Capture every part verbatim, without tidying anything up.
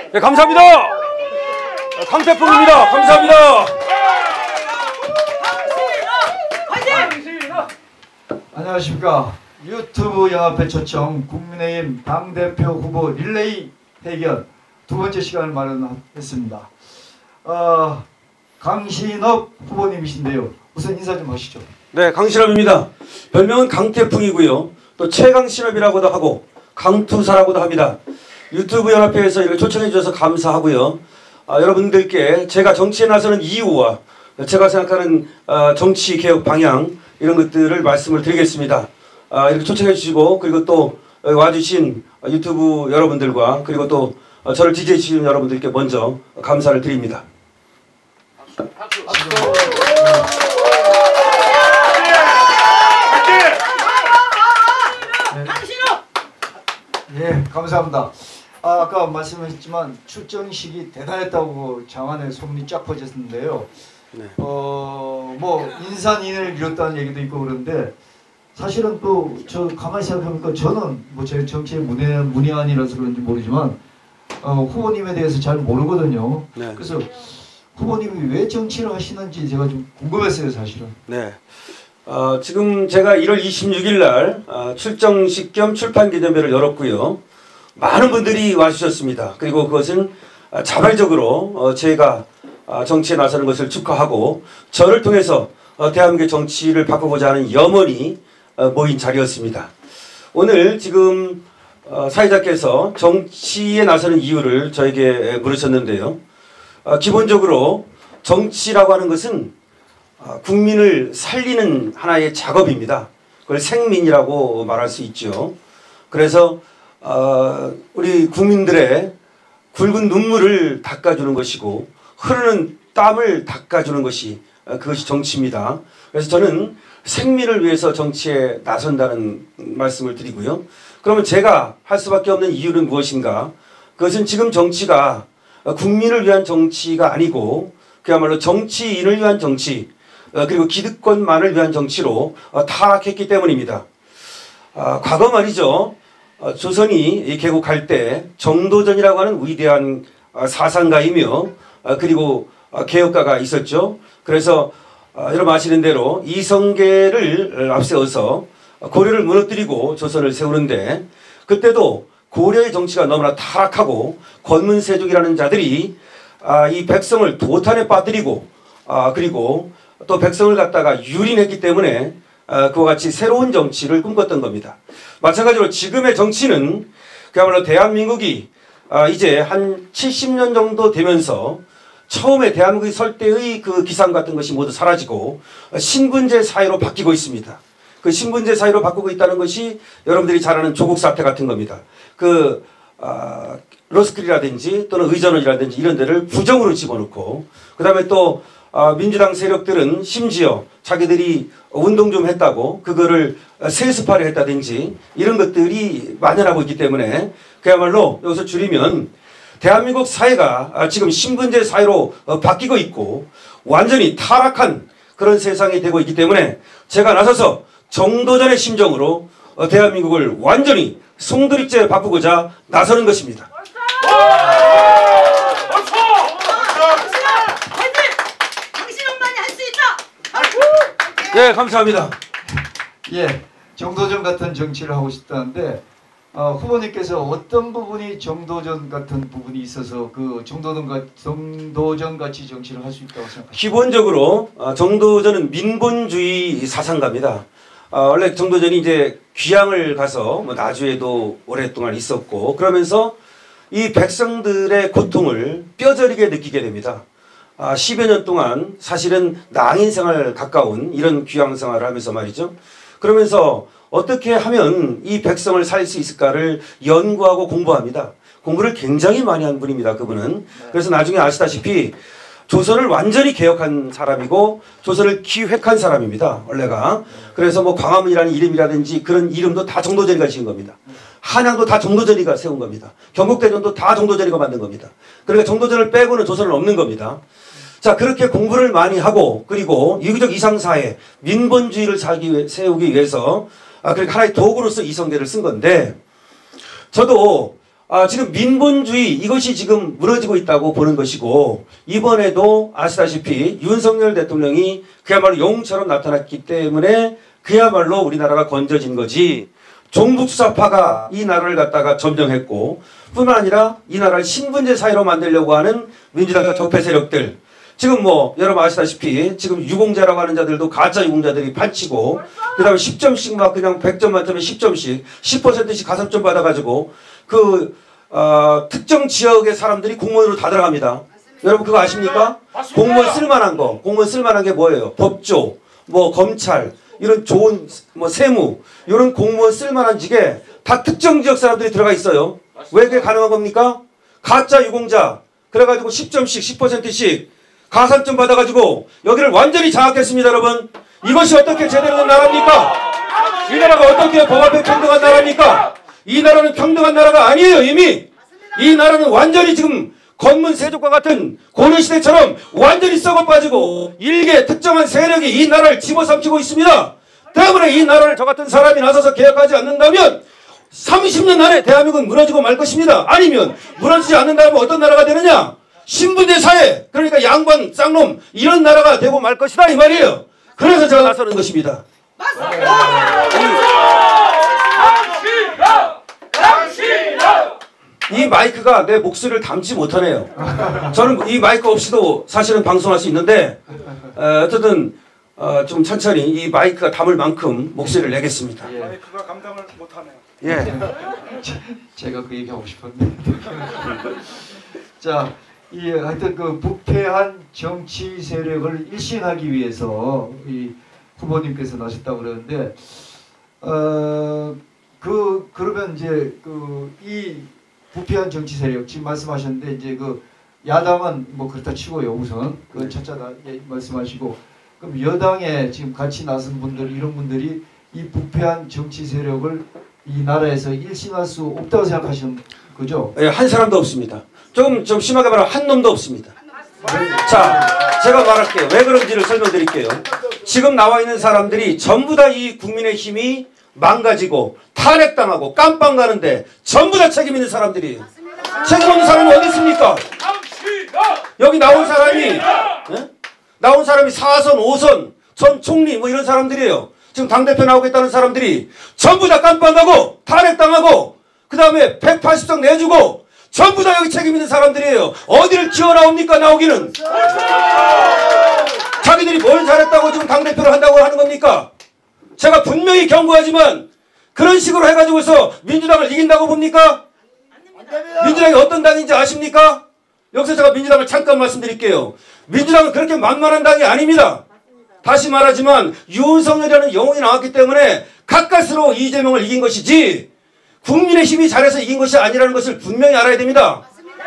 네, 감사합니다. 강태풍입니다. 감사합니다. 안녕하십니까. 유튜브 연합회 초청 국민의힘 당대표 후보 릴레이 대결 두 번째 시간을 마련했습니다. 어, 강신업 후보님이신데요. 우선 인사 좀 하시죠. 네, 강신업입니다. 별명은 강태풍이고요. 또 최강신업이라고도 하고 강투사라고도 합니다. 유튜브 연합회에서 이렇게 초청해 주셔서 감사하고요. 아, 여러분들께 제가 정치에 나서는 이유와 제가 생각하는 아, 정치 개혁 방향 이런 것들을 말씀을 드리겠습니다. 아, 이렇게 초청해 주시고 그리고 또 와주신 유튜브 여러분들과 그리고 또 저를 지지해 주신 여러분들께 먼저 감사를 드립니다. 박수. 박수. 예, 감사합니다. 아, 아까 말씀하셨지만 출정식이 대단했다고 장안에 소문이 쫙 퍼졌는데요. 네. 어, 뭐 인산인해를 이뤘다는 얘기도 있고 그런데 사실은 또 저 가만히 생각해보니까 저는 뭐 제 정치의 문외, 문외한이라서 그런지 모르지만 어, 후보님에 대해서 잘 모르거든요. 네. 그래서 후보님이 왜 정치를 하시는지 제가 좀 궁금했어요, 사실은. 네. 어, 지금 제가 일월 이십육일 날 어, 출정식 겸 출판 기념회를 열었고요. 많은 분들이 와주셨습니다. 그리고 그것은 어, 자발적으로 어, 제가 어, 정치에 나서는 것을 축하하고 저를 통해서 어, 대한민국의 정치를 바꾸고자 하는 염원이 어, 모인 자리였습니다. 오늘 지금 어, 사회자께서 정치에 나서는 이유를 저에게 물으셨는데요. 어, 기본적으로 정치라고 하는 것은 국민을 살리는 하나의 작업입니다. 그걸 생민이라고 말할 수 있죠. 그래서 어, 우리 국민들의 굵은 눈물을 닦아주는 것이고 흐르는 땀을 닦아주는 것이 어, 그것이 정치입니다. 그래서 저는 생민을 위해서 정치에 나선다는 말씀을 드리고요. 그러면 제가 할 수밖에 없는 이유는 무엇인가? 그것은 지금 정치가 국민을 위한 정치가 아니고 그야말로 정치인을 위한 정치 어, 그리고 기득권만을 위한 정치로 어, 타락했기 때문입니다. 어, 과거 말이죠. 어, 조선이 개국할 때 정도전이라고 하는 위대한 어, 사상가이며 어, 그리고 어, 개혁가가 있었죠. 그래서 어, 여러분 아시는 대로 이성계를 앞세워서 고려를 무너뜨리고 조선을 세우는데 그때도 고려의 정치가 너무나 타락하고 권문세족이라는 자들이 아, 이 백성을 도탄에 빠뜨리고 아, 그리고 또 백성을 갖다가 유린했기 때문에 어, 그와 같이 새로운 정치를 꿈꿨던 겁니다. 마찬가지로 지금의 정치는 그야말로 대한민국이 어, 이제 한 칠십 년 정도 되면서 처음에 대한민국이 설 때의 그 기상 같은 것이 모두 사라지고 신분제 사회로 바뀌고 있습니다. 그 신분제 사회로 바꾸고 있다는 것이 여러분들이 잘 아는 조국 사태 같은 겁니다. 그 어, 로스쿨이라든지 또는 의전원이라든지 이런 데를 부정으로 집어넣고 그 다음에 또 어, 민주당 세력들은 심지어 자기들이 운동 좀 했다고 그거를 세습화를 했다든지 이런 것들이 만연하고 있기 때문에 그야말로 여기서 줄이면 대한민국 사회가 지금 신분제 사회로 바뀌고 있고 완전히 타락한 그런 세상이 되고 있기 때문에 제가 나서서 정도전의 심정으로 대한민국을 완전히 송두리째 바꾸고자 나서는 것입니다. 네, 감사합니다. 예, 정도전 같은 정치를 하고 싶다는데 어, 후보님께서 어떤 부분이 정도전 같은 부분이 있어서 그 정도전, 가, 정도전 같이 정치를 할 수 있다고 생각하십니까? 기본적으로 어, 정도전은 민본주의 사상가입니다. 어, 원래 정도전이 이제 귀양을 가서 뭐 나주에도 오랫동안 있었고 그러면서 이 백성들의 고통을 뼈저리게 느끼게 됩니다. 아, 십여 년 동안 사실은 낭인 생활 가까운 이런 귀양 생활을 하면서 말이죠. 그러면서 어떻게 하면 이 백성을 살릴 수 있을까를 연구하고 공부합니다. 공부를 굉장히 많이 한 분입니다. 그분은. 그래서 나중에 아시다시피 조선을 완전히 개혁한 사람이고 조선을 기획한 사람입니다. 원래가. 그래서 뭐 광화문이라는 이름이라든지 그런 이름도 다 정도전이가 지은 겁니다. 한양도 다 정도전이가 세운 겁니다. 경국대전도 다 정도전이가 만든 겁니다. 그러니까 정도전을 빼고는 조선은 없는 겁니다. 자, 그렇게 공부를 많이 하고 그리고 유교적 이상사회 민본주의를 살기, 세우기 위해서 아, 그러니까 하나의 도구로서 이성계를 쓴 건데 저도 아, 지금 민본주의 이것이 지금 무너지고 있다고 보는 것이고 이번에도 아시다시피 윤석열 대통령이 그야말로 영웅처럼 나타났기 때문에 그야말로 우리나라가 건져진 거지 종북수사파가 이 나라를 갖다가 점령했고 뿐만 아니라 이 나라를 신분제 사회로 만들려고 하는 민주당과 적폐 세력들 지금 뭐 여러분 아시다시피 지금 유공자라고 하는 자들도 가짜 유공자들이 판치고 그 다음에 십 점씩 막 그냥 백 점 만점에 십 점씩 십 퍼센트씩 가산점 받아가지고 그 어, 특정 지역의 사람들이 공무원으로 다 들어갑니다. 맞습니다. 여러분 그거 아십니까? 맞습니다. 공무원 쓸만한 거 공무원 쓸만한 게 뭐예요? 법조 뭐 검찰 이런 좋은 뭐 세무 이런 공무원 쓸만한 직에 다 특정 지역 사람들이 들어가 있어요. 맞습니다. 왜 그게 가능한 겁니까? 가짜 유공자 그래가지고 십 점씩 십 퍼센트씩 가산점 받아가지고 여기를 완전히 장악했습니다. 여러분 이것이 어떻게 제대로 된 나라입니까? 이 나라가 어떻게 법 앞에 평등한 나라입니까? 이 나라는 평등한 나라가 아니에요. 이미 이 나라는 완전히 지금 건문 세족과 같은 고려시대처럼 완전히 썩어 빠지고 일개 특정한 세력이 이 나라를 집어삼키고 있습니다. 때문에 이 나라를 저 같은 사람이 나서서 개혁하지 않는다면 삼십 년 안에 대한민국은 무너지고 말 것입니다. 아니면 무너지지 않는다면 어떤 나라가 되느냐? 신분제 사회 그러니까 양반 쌍놈 이런 나라가 되고 말 것이다 이 말이에요. 그래서 제가 나서는 것입니다. 이 마이크가 내 목소리를 담지 못하네요. 저는 이 마이크 없이도 사실은 방송할 수 있는데 어, 어쨌든 어, 좀 천천히 이 마이크가 담을 만큼 목소리를 내겠습니다. 예. 마이크가 감당을 못하네요. 예. 제가 그 얘기하고 싶었는데. 자, 이 하여튼 그 부패한 정치 세력을 일신하기 위해서 이 후보님께서 나섰다고 그러는데 어, 그 그러면 이제 그 이 부패한 정치 세력 지금 말씀하셨는데 이제 그 야당은 뭐 그렇다 치고요 우선 그 첫째 예, 말씀하시고 그럼 여당에 지금 같이 나선 분들 이런 분들이 이 부패한 정치 세력을 이 나라에서 일신할 수 없다고 생각하시는 거죠? 예, 한 사람도 없습니다. 조금 좀 심하게 말하면 한 놈도 없습니다. 자, 제가 말할게요. 왜 그런지를 설명드릴게요. 지금 나와 있는 사람들이 전부 다 이 국민의힘이 망가지고 탄핵당하고 깜빵 가는데 전부 다 책임 있는 사람들이에요. 책임 없는 사람이 어디 있습니까? 여기 나온 사람이 예? 나온 사람이 사 선, 오 선, 전 총리 뭐 이런 사람들이에요. 지금 당대표 나오겠다는 사람들이 전부 다 깜빵 가고 탄핵당하고 그 다음에 백팔십 석 내주고 전부 다 여기 책임 있는 사람들이에요. 어디를 튀어나옵니까 나오기는? 자기들이 뭘 잘했다고 지금 당대표를 한다고 하는 겁니까? 제가 분명히 경고하지만 그런 식으로 해가지고서 민주당을 이긴다고 봅니까? 민주당이 어떤 당인지 아십니까? 여기서 제가 민주당을 잠깐 말씀드릴게요. 민주당은 그렇게 만만한 당이 아닙니다. 다시 말하지만 윤석열이라는 영웅이 나왔기 때문에 가까스로 이재명을 이긴 것이지 국민의힘이 잘해서 이긴 것이 아니라는 것을 분명히 알아야 됩니다.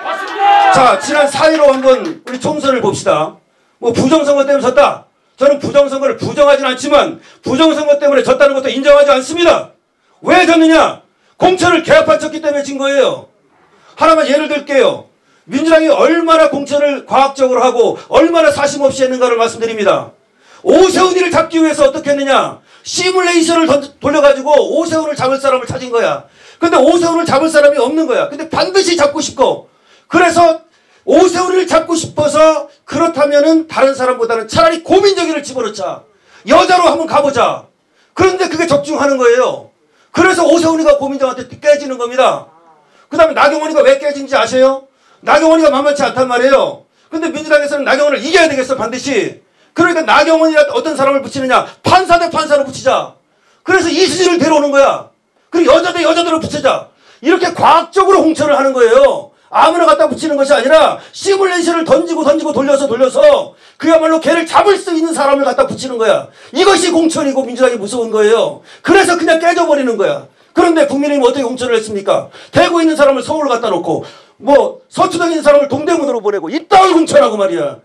자, 지난 사 일오 한번 우리 총선을 봅시다. 뭐 부정선거 때문에 졌다. 저는 부정선거를 부정하진 않지만 부정선거 때문에 졌다는 것도 인정하지 않습니다. 왜 졌느냐? 공천을 개합한 쳤기 때문에 진 거예요. 하나만 예를 들게요. 민주당이 얼마나 공천을 과학적으로 하고 얼마나 사심 없이 했는가를 말씀드립니다. 오세훈이를 잡기 위해서 어떻게 했느냐? 시뮬레이션을 던져, 돌려가지고 오세훈을 잡을 사람을 찾은 거야. 근데 오세훈을 잡을 사람이 없는 거야. 근데 반드시 잡고 싶고 그래서 오세훈을 잡고 싶어서 그렇다면은 다른 사람보다는 차라리 고민정의를 집어넣자. 여자로 한번 가보자. 그런데 그게 적중하는 거예요. 그래서 오세훈이가 고민정한테 깨지는 겁니다. 그 다음에 나경원이가 왜 깨진지 아세요? 나경원이가 만만치 않단 말이에요. 근데 민주당에서는 나경원을 이겨야 되겠어 반드시. 그러니까 나경원이라 어떤 사람을 붙이느냐? 판사 대 판사로 붙이자. 그래서 이수진을 데려오는 거야. 그리고 여자 대 여자들을 붙이자. 이렇게 과학적으로 홍천을 하는 거예요. 아무나 갖다 붙이는 것이 아니라 시뮬레이션을 던지고 던지고 돌려서 돌려서 그야말로 걔를 잡을 수 있는 사람을 갖다 붙이는 거야. 이것이 공천이고 민주당이 무서운 거예요. 그래서 그냥 깨져버리는 거야. 그런데 국민의힘은 어떻게 공천을 했습니까? 대구에 있는 사람을 서울로 갖다 놓고 뭐 서초동에 있는 사람을 동대문으로 보내고 이따위 공천하고 말이야.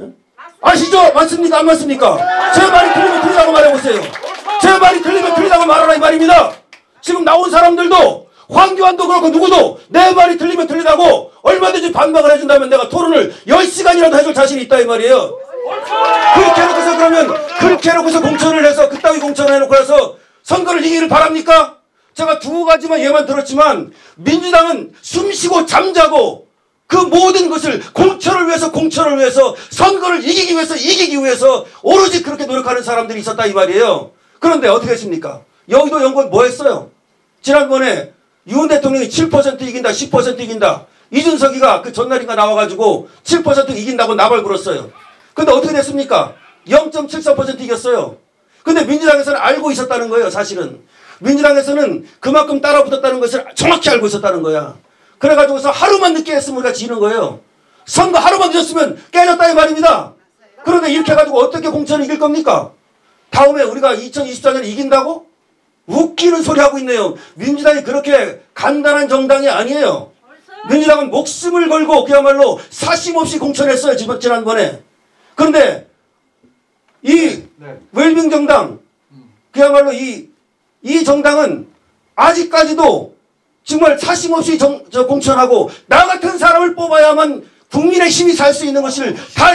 아시죠? 맞습니까? 안 맞습니까? 제 말이 틀리면 틀리다고 말해보세요. 제 말이 틀리면 틀리다고 말하라 이 말입니다. 지금 나온 사람들도 황교안도 그렇고 누구도 내 말이 틀리면 틀리다고 얼마든지 반박을 해준다면 내가 토론을 열 시간이라도 해줄 자신이 있다 이 말이에요. 그렇게 해놓고서 그러면 그렇게 해놓고서 공천을 해서 그따위 공천을 해놓고 해서 선거를 이기를 바랍니까? 제가 두 가지만 예만 들었지만 민주당은 숨쉬고 잠자고 그 모든 것을 공천을 위해서 공천을 위해서 선거를 이기기 위해서 이기기 위해서 오로지 그렇게 노력하는 사람들이 있었다 이 말이에요. 그런데 어떻게 했습니까? 여의도 연구원 뭐 했어요? 지난번에 윤 대통령이 칠 퍼센트 이긴다 십 퍼센트 이긴다 이준석이가 그 전날인가 나와가지고 칠 퍼센트 이긴다고 나발 불었어요. 근데 어떻게 됐습니까? 영 점 칠사 퍼센트 이겼어요. 근데 민주당에서는 알고 있었다는 거예요. 사실은 민주당에서는 그만큼 따라붙었다는 것을 정확히 알고 있었다는 거야. 그래가지고서 하루만 늦게 했으면 우리가 지는 거예요. 선거 하루만 늦었으면 깨졌다 이 말입니다. 그런데 이렇게 해가지고 어떻게 공천을 이길 겁니까? 다음에 우리가 이천이십사 년에 이긴다고? 웃기는 소리 하고 있네요. 민주당이 그렇게 간단한 정당이 아니에요. 민주당은 목숨을 걸고 그야말로 사심없이 공천했어요. 지난번에. 그런데 이 네. 웰빙 정당 그야말로 이, 이 정당은 아직까지도 정말 사심없이 정, 저 공천하고 나 같은 사람을 뽑아야만 국민의 힘이 살 수 있는 것을 다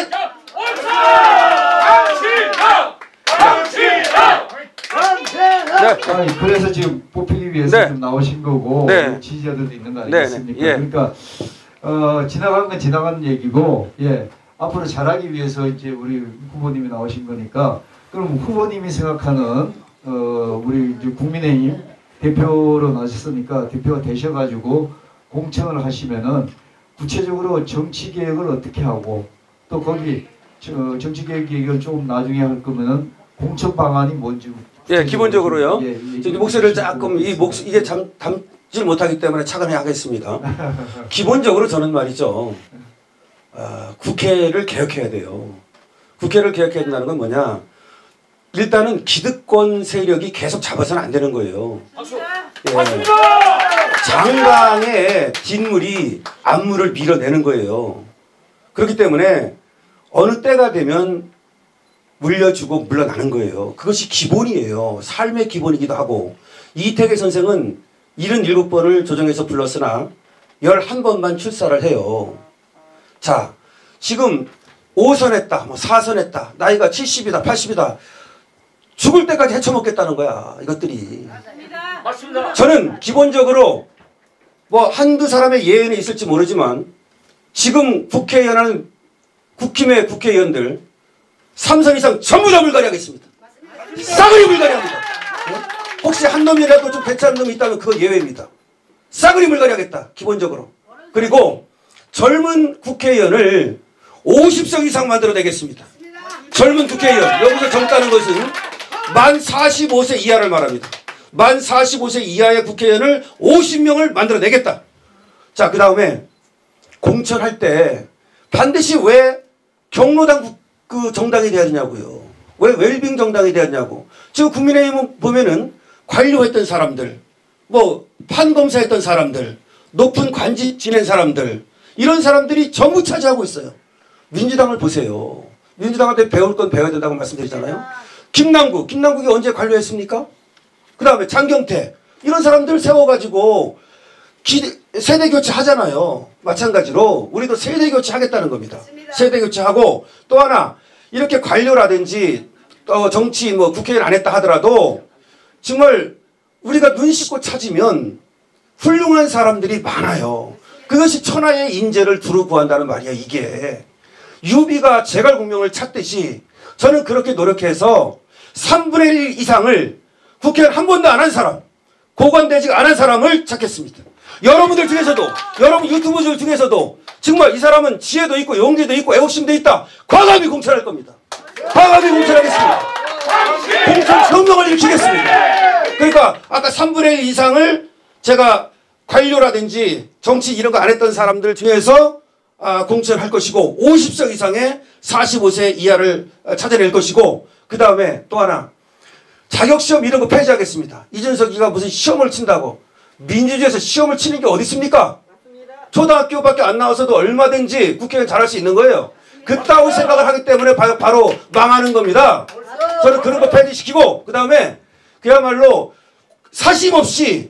네. 아니, 그래서 지금 뽑히기 위해서 네. 좀 나오신 거고 네. 지지자들도 있는 거 네. 아니겠습니까? 네. 예. 그러니까 어, 지나간 건 지나간 얘기고 예. 앞으로 잘하기 위해서 이제 우리 후보님이 나오신 거니까 그럼 후보님이 생각하는 어, 우리 이제 국민의힘 대표로 나셨으니까 대표가 되셔가지고 공천을 하시면은 구체적으로 정치 개혁을 어떻게 하고 또 거기 저, 정치 개혁 얘기를 좀 나중에 할 거면은 공천 방안이 뭔지 예, 기본적으로요. 예, 예, 저기 목소리를 조금 이 목 이게 참 담질 못하기 때문에 차근히 하겠습니다. 기본적으로 저는 말이죠. 아, 국회를 개혁해야 돼요. 국회를 개혁해야 된다는 건 뭐냐? 일단은 기득권 세력이 계속 잡아서는 안 되는 거예요. 예. 장강의 뒷물이 앞물을 밀어내는 거예요. 그렇기 때문에 어느 때가 되면 물려주고 물러나는 거예요. 그것이 기본이에요. 삶의 기본이기도 하고 이태계 선생은 칠십칠 번을 조정해서 불렀으나 십일 번만 출사를 해요. 자, 지금 오 선 했다, 뭐 사 선 했다, 나이가 칠십이다, 팔십이다. 죽을 때까지 헤쳐먹겠다는 거야, 이것들이. 맞습니다. 저는 기본적으로 뭐 한두 사람의 예언이 있을지 모르지만 지금 국회에 하는 국힘의 국회의원들 삼 선 이상 전부 다 물갈이 하겠습니다. 싸그리 물갈이 합니다. 혹시 한 놈이라도 좀 괜찮은 놈이 있다면 그건 예외입니다. 싸그리 물갈이 하겠다, 기본적으로. 그리고 젊은 국회의원을 오십 석 이상 만들어내겠습니다. 젊은 국회의원, 여기서 젊다는 것은 만 사십오 세 이하를 말합니다. 만 사십오 세 이하의 국회의원을 오십 명을 만들어내겠다. 자, 그 다음에 공천할 때 반드시 왜 경로당 그 정당이 돼야 되냐고요. 왜 웰빙 정당이 되었냐고. 지금 국민의힘은 보면은 관료했던 사람들, 뭐 판검사했던 사람들, 높은 관직 지낸 사람들, 이런 사람들이 전부 차지하고 있어요. 민주당을 보세요. 민주당한테 배울 건 배워야 된다고 말씀드리잖아요. 김남국, 김남국이 언제 관료했습니까? 그 다음에 장경태, 이런 사람들 세워가지고 기, 세대교체 하잖아요. 마찬가지로 우리도 세대교체 하겠다는 겁니다. 세대교체하고 또 하나 이렇게 관료라든지 어, 정치 뭐 국회의원 안 했다 하더라도 정말 우리가 눈 씻고 찾으면 훌륭한 사람들이 많아요. 그것이 천하의 인재를 두루 구한다는 말이야. 이게 유비가 제갈공명을 찾듯이 저는 그렇게 노력해서 삼분의 일 이상을 국회의원 한 번도 안 한 사람, 고관대직 안 한 사람을 찾겠습니다. 여러분들 중에서도, 여러분 유튜브들 중에서도 정말 이 사람은 지혜도 있고 용기도 있고 애국심도 있다. 과감히 공천할 겁니다. 과감히 공천하겠습니다. 공천 혁명을 일으키겠습니다. 그러니까 아까 삼분의 일 이상을 제가 관료라든지 정치 이런 거 안 했던 사람들 중에서 아, 공천할 것이고 오십 석 이상의 사십오 세 이하를 찾아낼 것이고 그 다음에 또 하나 자격시험 이런 거 폐지하겠습니다. 이준석이가 무슨 시험을 친다고. 민주주의에서 시험을 치는 게 어디 있습니까? 초등학교밖에 안 나와서도 얼마든지 국회의원 잘할 수 있는 거예요. 그따위 생각을 하기 때문에 바, 바로 망하는 겁니다. 저는 그런 거 폐지시키고 그 다음에 그야말로 사심없이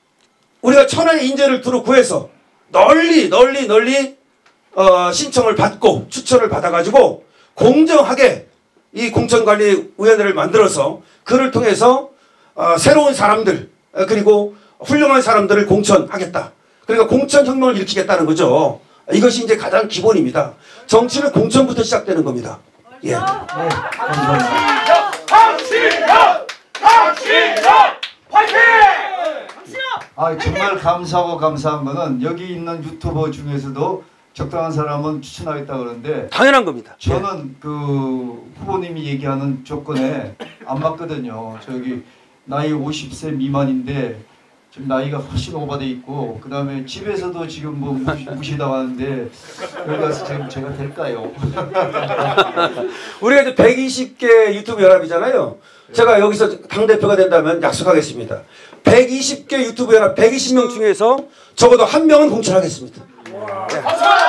우리가 천하의 인재를 두루 구해서 널리 널리 널리 어, 신청을 받고 추천을 받아가지고 공정하게 이 공천관리위원회를 만들어서 그를 통해서 어, 새로운 사람들 그리고 훌륭한 사람들을 공천하겠다. 그러니까 공천혁명을 일으키겠다는 거죠. 이것이 이제 가장 기본입니다. 정치는 공천부터 시작되는 겁니다. 예. 네, 감사합니다. 박신영! 박신영! 화이팅! 아, 정말 감사하고 감사한 거는 여기 있는 유튜버 중에서도 적당한 사람은 추천하겠다 그러는데 당연한 겁니다. 저는 그 후보님이 얘기하는 조건에 안 맞거든요. 저기 나이 오십 세 미만인데 지금 나이가 훨씬 오버돼 있고 그 다음에 집에서도 지금 뭐 무시, 무시당하는데 여기 가서 지금 제가 될까요? 우리가 이제 백이십 개 유튜브 연합이잖아요. 제가 여기서 당대표가 된다면 약속하겠습니다. 백이십 개 유튜브 연합 백이십 명 중에서 적어도 한 명은 공천하겠습니다. 네.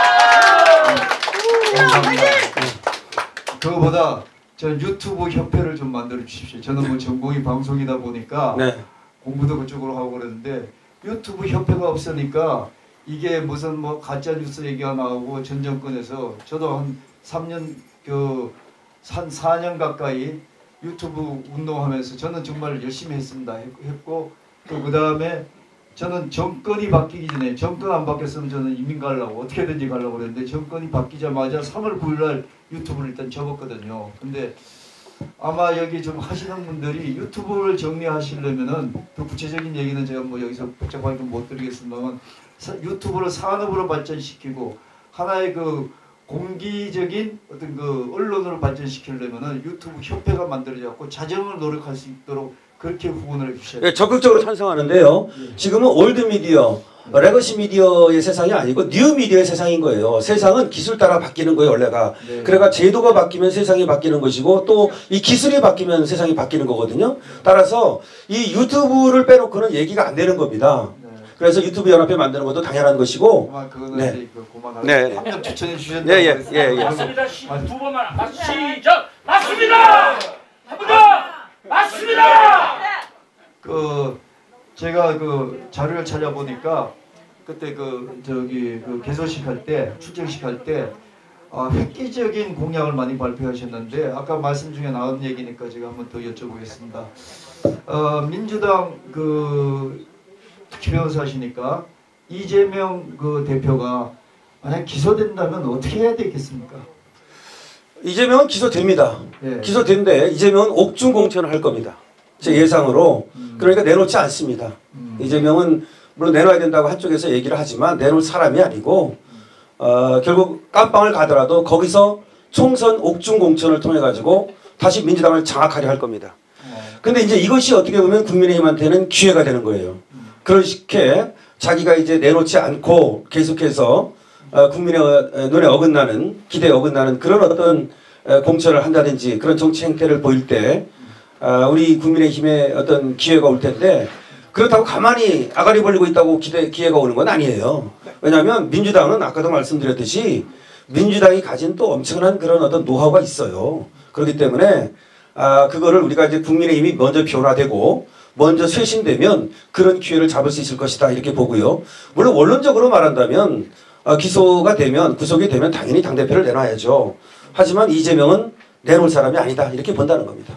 감사합니다. 그거보다 저 유튜브 협회를 좀 만들어 주십시오. 저는 뭐 전공이 방송이다 보니까 네. 공부도 그쪽으로 하고 그러는데 유튜브 협회가 없으니까 이게 무슨 뭐 가짜 뉴스 얘기가 나오고 전 정권에서 저도 한 삼 년 그 한 사 년 가까이 유튜브 운동하면서 저는 정말 열심히 했습니다. 했고 또 그 다음에 저는 정권이 바뀌기 전에 정권 안 바뀌었으면 저는 이민 가려고 어떻게든지 가려고 그랬는데 정권이 바뀌자마자 삼월 구일 날 유튜브를 일단 접었거든요. 근데 아마 여기 좀 하시는 분들이 유튜브를 정리하시려면은 더 구체적인 얘기는 제가 뭐 여기서 복잡하게 못 드리겠습니다만 유튜브를 산업으로 발전시키고 하나의 그 공기적인 어떤 그 언론으로 발전시키려면은 유튜브 협회가 만들어졌고 자정을 노력할 수 있도록 그렇게 후원을 해주셔야 돼요. 네, 적극적으로 찬성하는데요. 지금은 올드 미디어, 레거시 미디어의 세상이 아니고 뉴 미디어의 세상인 거예요. 세상은 기술 따라 바뀌는 거예요, 원래가. 네. 그러니까 제도가 바뀌면 세상이 바뀌는 것이고 또 이 기술이 바뀌면 세상이 바뀌는 거거든요. 따라서 이 유튜브를 빼놓고는 얘기가 안 되는 겁니다. 네. 그래서 유튜브 연합회 만드는 것도 당연한 것이고. 그만 그거는 네. 이제 그 고만하고 네. 한 명 추천해 주셨다고 예, 예, 그랬어요. 예, 예. 맞습니다. 두 번만 맞 시작. 맞습니다. 한 번 더. 맞습니다. 그 제가 그 자료를 찾아보니까 그때 그 저기 그 개소식 할 때 출정식 할 때 아, 획기적인 공약을 많이 발표하셨는데 아까 말씀 중에 나온 얘기니까 제가 한번 더 여쭤보겠습니다. 어, 민주당 그 특히 변호사시니까 이재명 그 대표가 만약 기소된다면 어떻게 해야 되겠습니까? 이재명은 기소됩니다. 예. 기소된데 이재명은 옥중 공천을 할 겁니다. 제 예상으로. 음. 그러니까 내놓지 않습니다. 음. 이재명은 물론 내놔야 된다고 한쪽에서 얘기를 하지만 내놓을 사람이 아니고 어, 결국 깜빵을 가더라도 거기서 총선 옥중 공천을 통해 가지고 다시 민주당을 장악하려 할 겁니다. 근데 이제 이것이 어떻게 보면 국민의힘한테는 기회가 되는 거예요. 그런 식의 자기가 이제 내놓지 않고 계속해서 어, 국민의 어, 눈에 어긋나는 기대에 어긋나는 그런 어떤 어, 공천을 한다든지 그런 정치 행태를 보일 때 어, 우리 국민의힘에 어떤 기회가 올 텐데 그렇다고 가만히 아가리 벌리고 있다고 기대, 기회가 오는 건 아니에요. 왜냐하면 민주당은 아까도 말씀드렸듯이 민주당이 가진 또 엄청난 그런 어떤 노하우가 있어요. 그렇기 때문에 아, 그거를 우리가 이제 국민의힘이 먼저 변화되고 먼저 쇄신되면 그런 기회를 잡을 수 있을 것이다 이렇게 보고요. 물론 원론적으로 말한다면 어, 기소가 되면 구속이 되면 당연히 당대표를 내놔야죠. 하지만 이재명은 내놓을 사람이 아니다 이렇게 본다는 겁니다.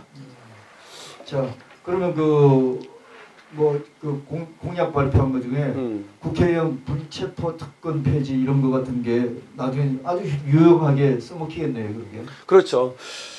자 그러면 그 뭐 그 공약 발표한 것 중에 음. 국회의원 불체포 특권 폐지 이런 거 같은 게 나중에 아주 유용하게 써먹히겠네요, 그게. 그렇죠.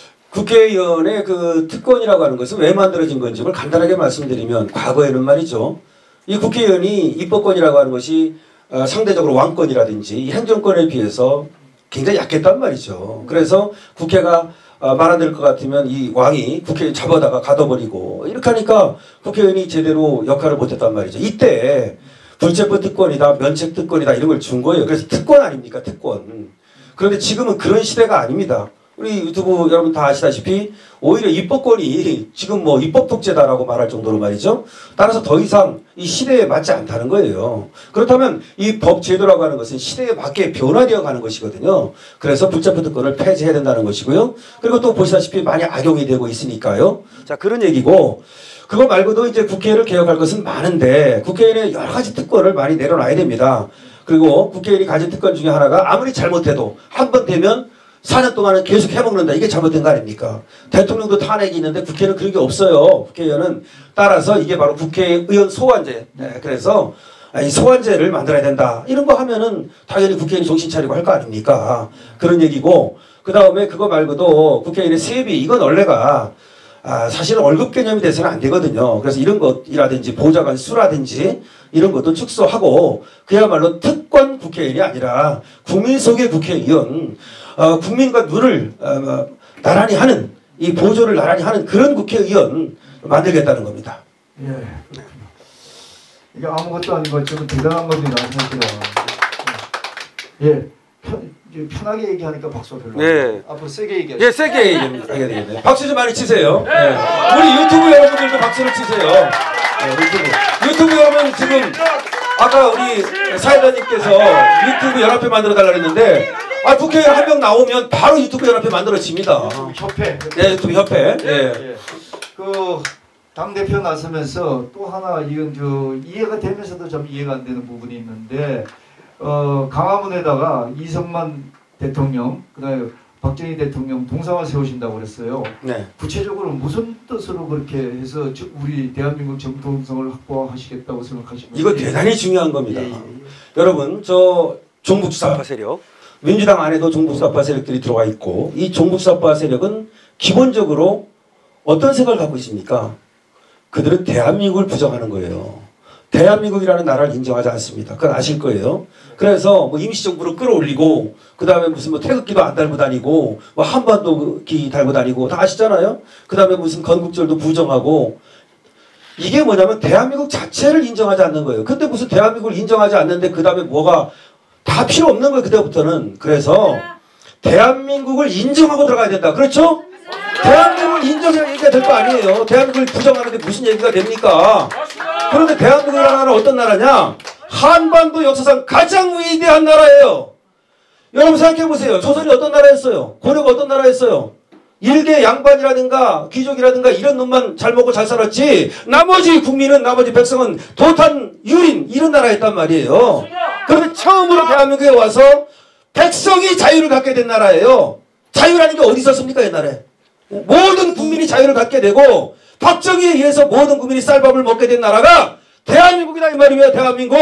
국회의원의 그 특권이라고 하는 것은 왜 만들어진 건지 를 간단하게 말씀드리면 과거에는 말이죠. 이 국회의원이 입법권이라고 하는 것이 어, 상대적으로 왕권이라든지 행정권에 비해서 굉장히 약했단 말이죠. 그래서 국회가 어, 말 안 될 것 같으면 이 왕이 국회에 잡아다가 가둬버리고 이렇게 하니까 국회의원이 제대로 역할을 못했단 말이죠. 이때 불체포 특권이다 면책 특권이다 이런 걸 준 거예요. 그래서 특권 아닙니까 특권. 그런데 지금은 그런 시대가 아닙니다. 우리 유튜브 여러분 다 아시다시피 오히려 입법권이 지금 뭐 입법 독재다라고 말할 정도로 말이죠. 따라서 더 이상 이 시대에 맞지 않다는 거예요. 그렇다면 이 법 제도라고 하는 것은 시대에 맞게 변화되어 가는 것이거든요. 그래서 불체포 특권을 폐지해야 된다는 것이고요. 그리고 또 보시다시피 많이 악용이 되고 있으니까요. 자 그런 얘기고 그거 말고도 이제 국회를 개혁할 것은 많은데 국회의원의 여러 가지 특권을 많이 내려놔야 됩니다. 그리고 국회의원이 가진 특권 중에 하나가 아무리 잘못해도 한 번 되면 사 년 동안은 계속 해먹는다. 이게 잘못된 거 아닙니까? 대통령도 탄핵이 있는데 국회는 그런 게 없어요. 국회의원은 따라서 이게 바로 국회의원 소환제. 네, 그래서 이 소환제를 만들어야 된다. 이런 거 하면은 당연히 국회의원이 정신 차리고 할 거 아닙니까? 그런 얘기고 그 다음에 그거 말고도 국회의원의 세비 이건 원래가 아, 사실은 월급 개념이 돼서는 안 되거든요. 그래서 이런 것이라든지 보좌관 수라든지 이런 것도 축소하고 그야말로 특권 국회의원이 아니라 국민 속의 국회의원 어, 국민과 눈을 어, 나란히 하는 이 보조를 나란히 하는 그런 국회의원 만들겠다는 겁니다. 예. 이게 아무것도 아니고 좀 대단한 겁니다. 사실은. 예. 편, 편하게 얘기하니까 박수 별로. 네. 앞으로 세게 얘기하시죠. 예, 세게 얘기해야 되겠네요. 박수 좀 많이 치세요. 네. 우리 유튜브 여러분들도 박수를 치세요. 네, 유튜브. 유튜브 여러분 지금 아까 우리 사회자님께서 유튜브 연합회 만들어 달라고 했는데 아 국회의원 한 명 나오면 바로 유튜브 연합회 만들어집니다. 협회. 네, 유튜브 협회. 예. 예. 그 당대표 나서면서 또 하나 이건 저 이해가 되면서도 좀 이해가 안 되는 부분이 있는데 어 광화문에다가 이승만 대통령 그다음에 박정희 대통령 동상을 세우신다고 그랬어요. 네. 구체적으로 무슨 뜻으로 그렇게 해서 우리 대한민국 정통성을 확보하시겠다고 생각하시는 이거 대단히 중요한 겁니다. 예, 예, 예. 여러분 저 종북사파 세력 민주당 안에도 종북사파 세력들이 들어와 있고 이 종북사파 세력은 기본적으로 어떤 생각을 갖고 있습니까? 그들은 대한민국을 부정하는 거예요. 대한민국이라는 나라를 인정하지 않습니다. 그건 아실 거예요. 그래서 뭐 임시정부를 끌어올리고 그 다음에 무슨 뭐 태극기도 안 달고 다니고 뭐 한반도기 달고 다니고 다 아시잖아요. 그 다음에 무슨 건국절도 부정하고 이게 뭐냐면 대한민국 자체를 인정하지 않는 거예요. 근데 무슨 대한민국을 인정하지 않는데 그 다음에 뭐가 다 필요 없는 거예요. 그때부터는. 그래서 대한민국을 인정하고 들어가야 된다. 그렇죠? 대한민국을 인정해야 얘기가 될 거 아니에요. 대한민국을 부정하는데 무슨 얘기가 됩니까? 그런데 대한민국이라는 나라는 어떤 나라냐? 한반도 역사상 가장 위대한 나라예요. 여러분 생각해보세요. 조선이 어떤 나라였어요? 고려가 어떤 나라였어요? 일개 양반이라든가 귀족이라든가 이런 놈만 잘 먹고 잘 살았지 나머지 국민은 나머지 백성은 도탄 유린 이런 나라였단 말이에요. 그런데 처음으로 대한민국에 와서 백성이 자유를 갖게 된 나라예요. 자유라는 게 어디 있었습니까 옛날에? 모든 국민이 자유를 갖게 되고 박정희에 의해서 모든 국민이 쌀밥을 먹게 된 나라가 대한민국이다 이 말이에요. 대한민국.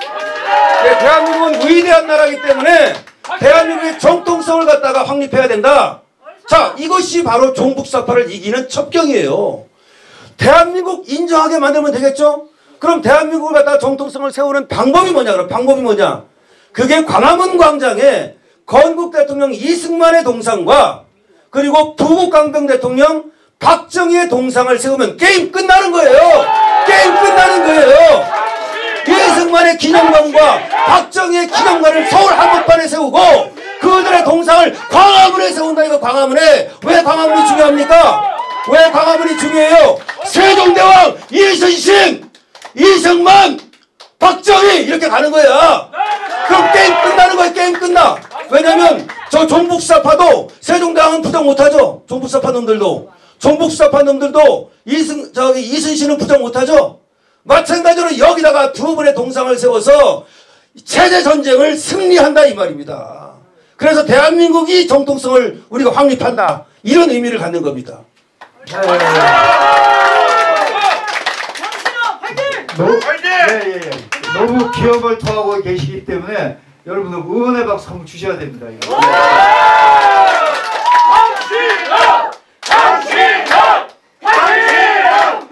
네, 대한민국은 위대한 나라이기 때문에 대한민국의 정통성을 갖다가 확립해야 된다. 자, 이것이 바로 종북사파를 이기는 첩경이에요. 대한민국 인정하게 만들면 되겠죠? 그럼 대한민국을 갖다가 정통성을 세우는 방법이 뭐냐? 그럼 방법이 뭐냐? 그게 광화문 광장에 건국 대통령 이승만의 동상과 그리고 부국강병 대통령 박정희의 동상을 세우면 게임 끝나는 거예요. 게임 끝나는 거예요. 이승만의 기념관과 박정희의 기념관을 서울 한복판에 세우고 그들의 동상을 광화문에 세운다. 이거 광화문에. 왜 광화문이 중요합니까? 왜 광화문이 중요해요? 세종대왕, 이순신, 이승만, 박정희 이렇게 가는 거야. 그럼 게임 끝나는 거야. 게임 끝나. 왜냐면 저 종북사파도 세종대왕은 부정 못하죠. 종북사파 놈들도. 종북사파 놈들도 이승, 저기 이순신은 부정 못하죠. 마찬가지로 여기다가 두 분의 동상을 세워서 체제 전쟁을 승리한다 이 말입니다. 그래서 대한민국이 정통성을 우리가 확립한다. 이런 의미를 갖는 겁니다. 너무, 예, 예, 예. 너무 기억을 토하고 계시기 때문에 여러분들 응원의 박수 한번 주셔야 됩니다. 이거. 당신은! 당신은! 당신은!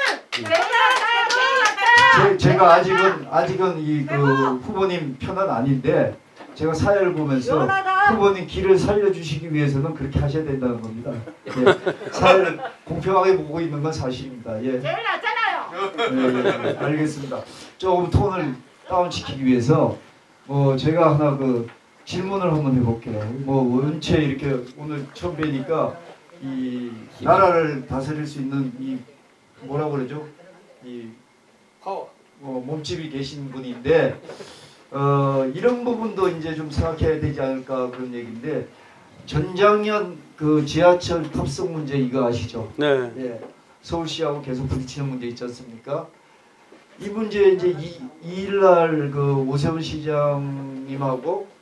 제, 제가 아직은 아직은 이 그 후보님 편은 아닌데 제가 사회를 보면서 후보님 길을 살려주시기 위해서는 그렇게 하셔야 된다는 겁니다. 예. 사회를 공평하게 보고 있는 건 사실입니다. 예. 제일 낫잖아요. 예, 예, 알겠습니다. 조금 톤을 다운시키기 위해서 뭐 제가 하나 그 질문을 한번 해볼게요. 뭐 원체 이렇게 오늘 처음 뵈니까 이 나라를 다스릴 수 있는 이 뭐라고 그러죠? 이 뭐 몸집이 계신 분인데 어 이런 부분도 이제 좀 생각해야 되지 않을까 그런 얘기인데 전작년 그 지하철 탑승 문제 이거 아시죠? 네. 예. 서울시하고 계속 부딪히는 문제 있지 않습니까? 이 문제 이제 이, 이일날 그 오세훈 시장님하고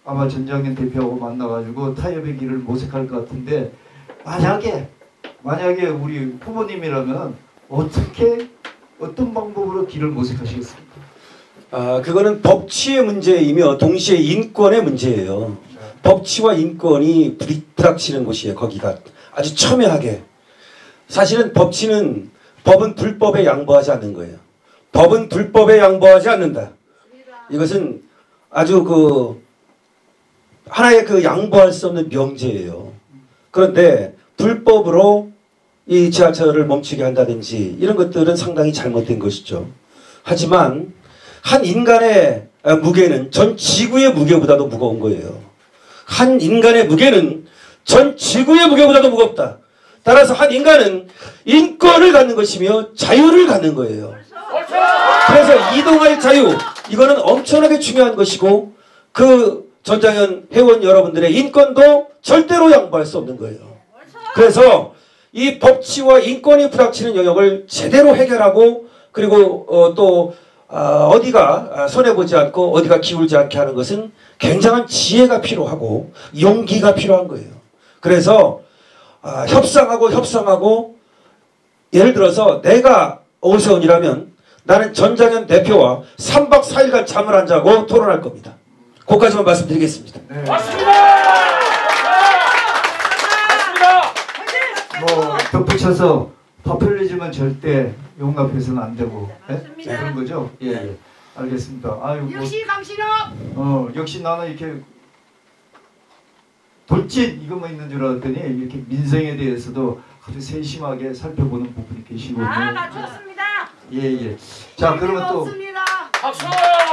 아마 전장현 대표하고 만나가지고 타협의 길을 모색할 것 같은데 만약에 만약에 우리 후보님이라면 어떻게 어떤 방법으로 길을 모색하시겠습니까? 아, 그거는 법치의 문제이며 동시에 인권의 문제예요. 네. 법치와 인권이 부닥치는 곳이에요. 거기가 아주 첨예하게. 사실은 법치는 법은 불법에 양보하지 않는 거예요. 법은 불법에 양보하지 않는다. 이것은 아주 그 하나의 그 양보할 수 없는 명제예요. 그런데 불법으로 이 지하철을 멈추게 한다든지 이런 것들은 상당히 잘못된 것이죠. 하지만 한 인간의 무게는 전 지구의 무게보다도 무거운 거예요. 한 인간의 무게는 전 지구의 무게보다도 무겁다. 따라서 한 인간은 인권을 갖는 것이며 자유를 갖는 거예요. 그래서 이동할 자유, 이거는 엄청나게 중요한 것이고 그 전장현 회원 여러분들의 인권도 절대로 양보할 수 없는 거예요. 그래서 이 법치와 인권이 부닥치는 영역을 제대로 해결하고 그리고 어, 또 어, 어디가 손해보지 않고 어디가 기울지 않게 하는 것은 굉장한 지혜가 필요하고 용기가 필요한 거예요. 그래서 어, 협상하고 협상하고 예를 들어서 내가 오세훈이라면 나는 전장현 대표와 삼 박 사 일간 잠을 안 자고 토론할 겁니다. 그것까지만 말씀드리겠습니다. 네. 맞습니다. 맞습니다. 뭐 덧붙여서 파퓰리즘은 절대 용납해서는 안 되고 네? 맞습니다. 그런 거죠? 예, 예. 알겠습니다. 아유, 뭐, 역시 강신업. 어, 역시 나는 이렇게 돌진 이것만 있는 줄 알았더니 이렇게 민생에 대해서도 아주 세심하게 살펴보는 부분이 계시거든요. 아, 맞췄습니다. 예, 예. 자, 그러면 또 없습니다. 박수.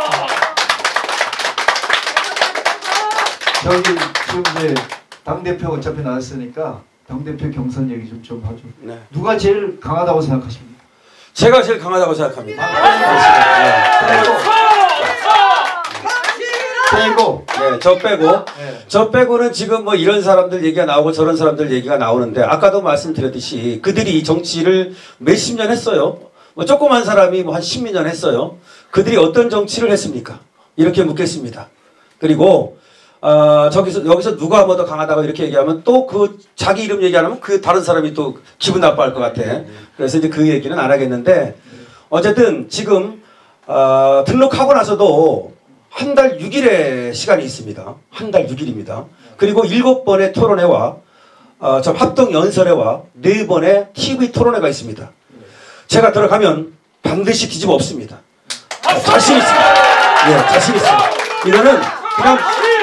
저기 지금 이제 당 대표 어차피 나왔으니까 당 대표 경선 얘기 좀 좀 하죠. 네. 누가 제일 강하다고 생각하십니까? 제가 제일 강하다고 생각합니다. 빼고. 네, 저 빼고 네. 저 빼고는 지금 뭐 이런 사람들 얘기가 나오고 저런 사람들 얘기가 나오는데 아까도 말씀드렸듯이 그들이 정치를 몇십 년 했어요. 뭐 조그만 사람이 뭐 한 십몇 년 했어요. 그들이 어떤 정치를 했습니까? 이렇게 묻겠습니다. 그리고 어, 저기서 여기서 누가 뭐 더 강하다고 이렇게 얘기하면 또 그 자기 이름 얘기 안 하면 그 다른 사람이 또 기분 나빠할 것 같아. 그래서 이제 그 얘기는 안 하겠는데 어쨌든 지금 어, 등록하고 나서도 한 달 육 일의 시간이 있습니다. 한 달 육 일입니다. 그리고 일곱 번의 토론회와 어, 저 합동 연설회와 네 번의 티비 토론회가 있습니다. 제가 들어가면 반드시 뒤집어 엎습니다. 어, 자신 있습니다. 예, 자신 있습니다. 이거는 그냥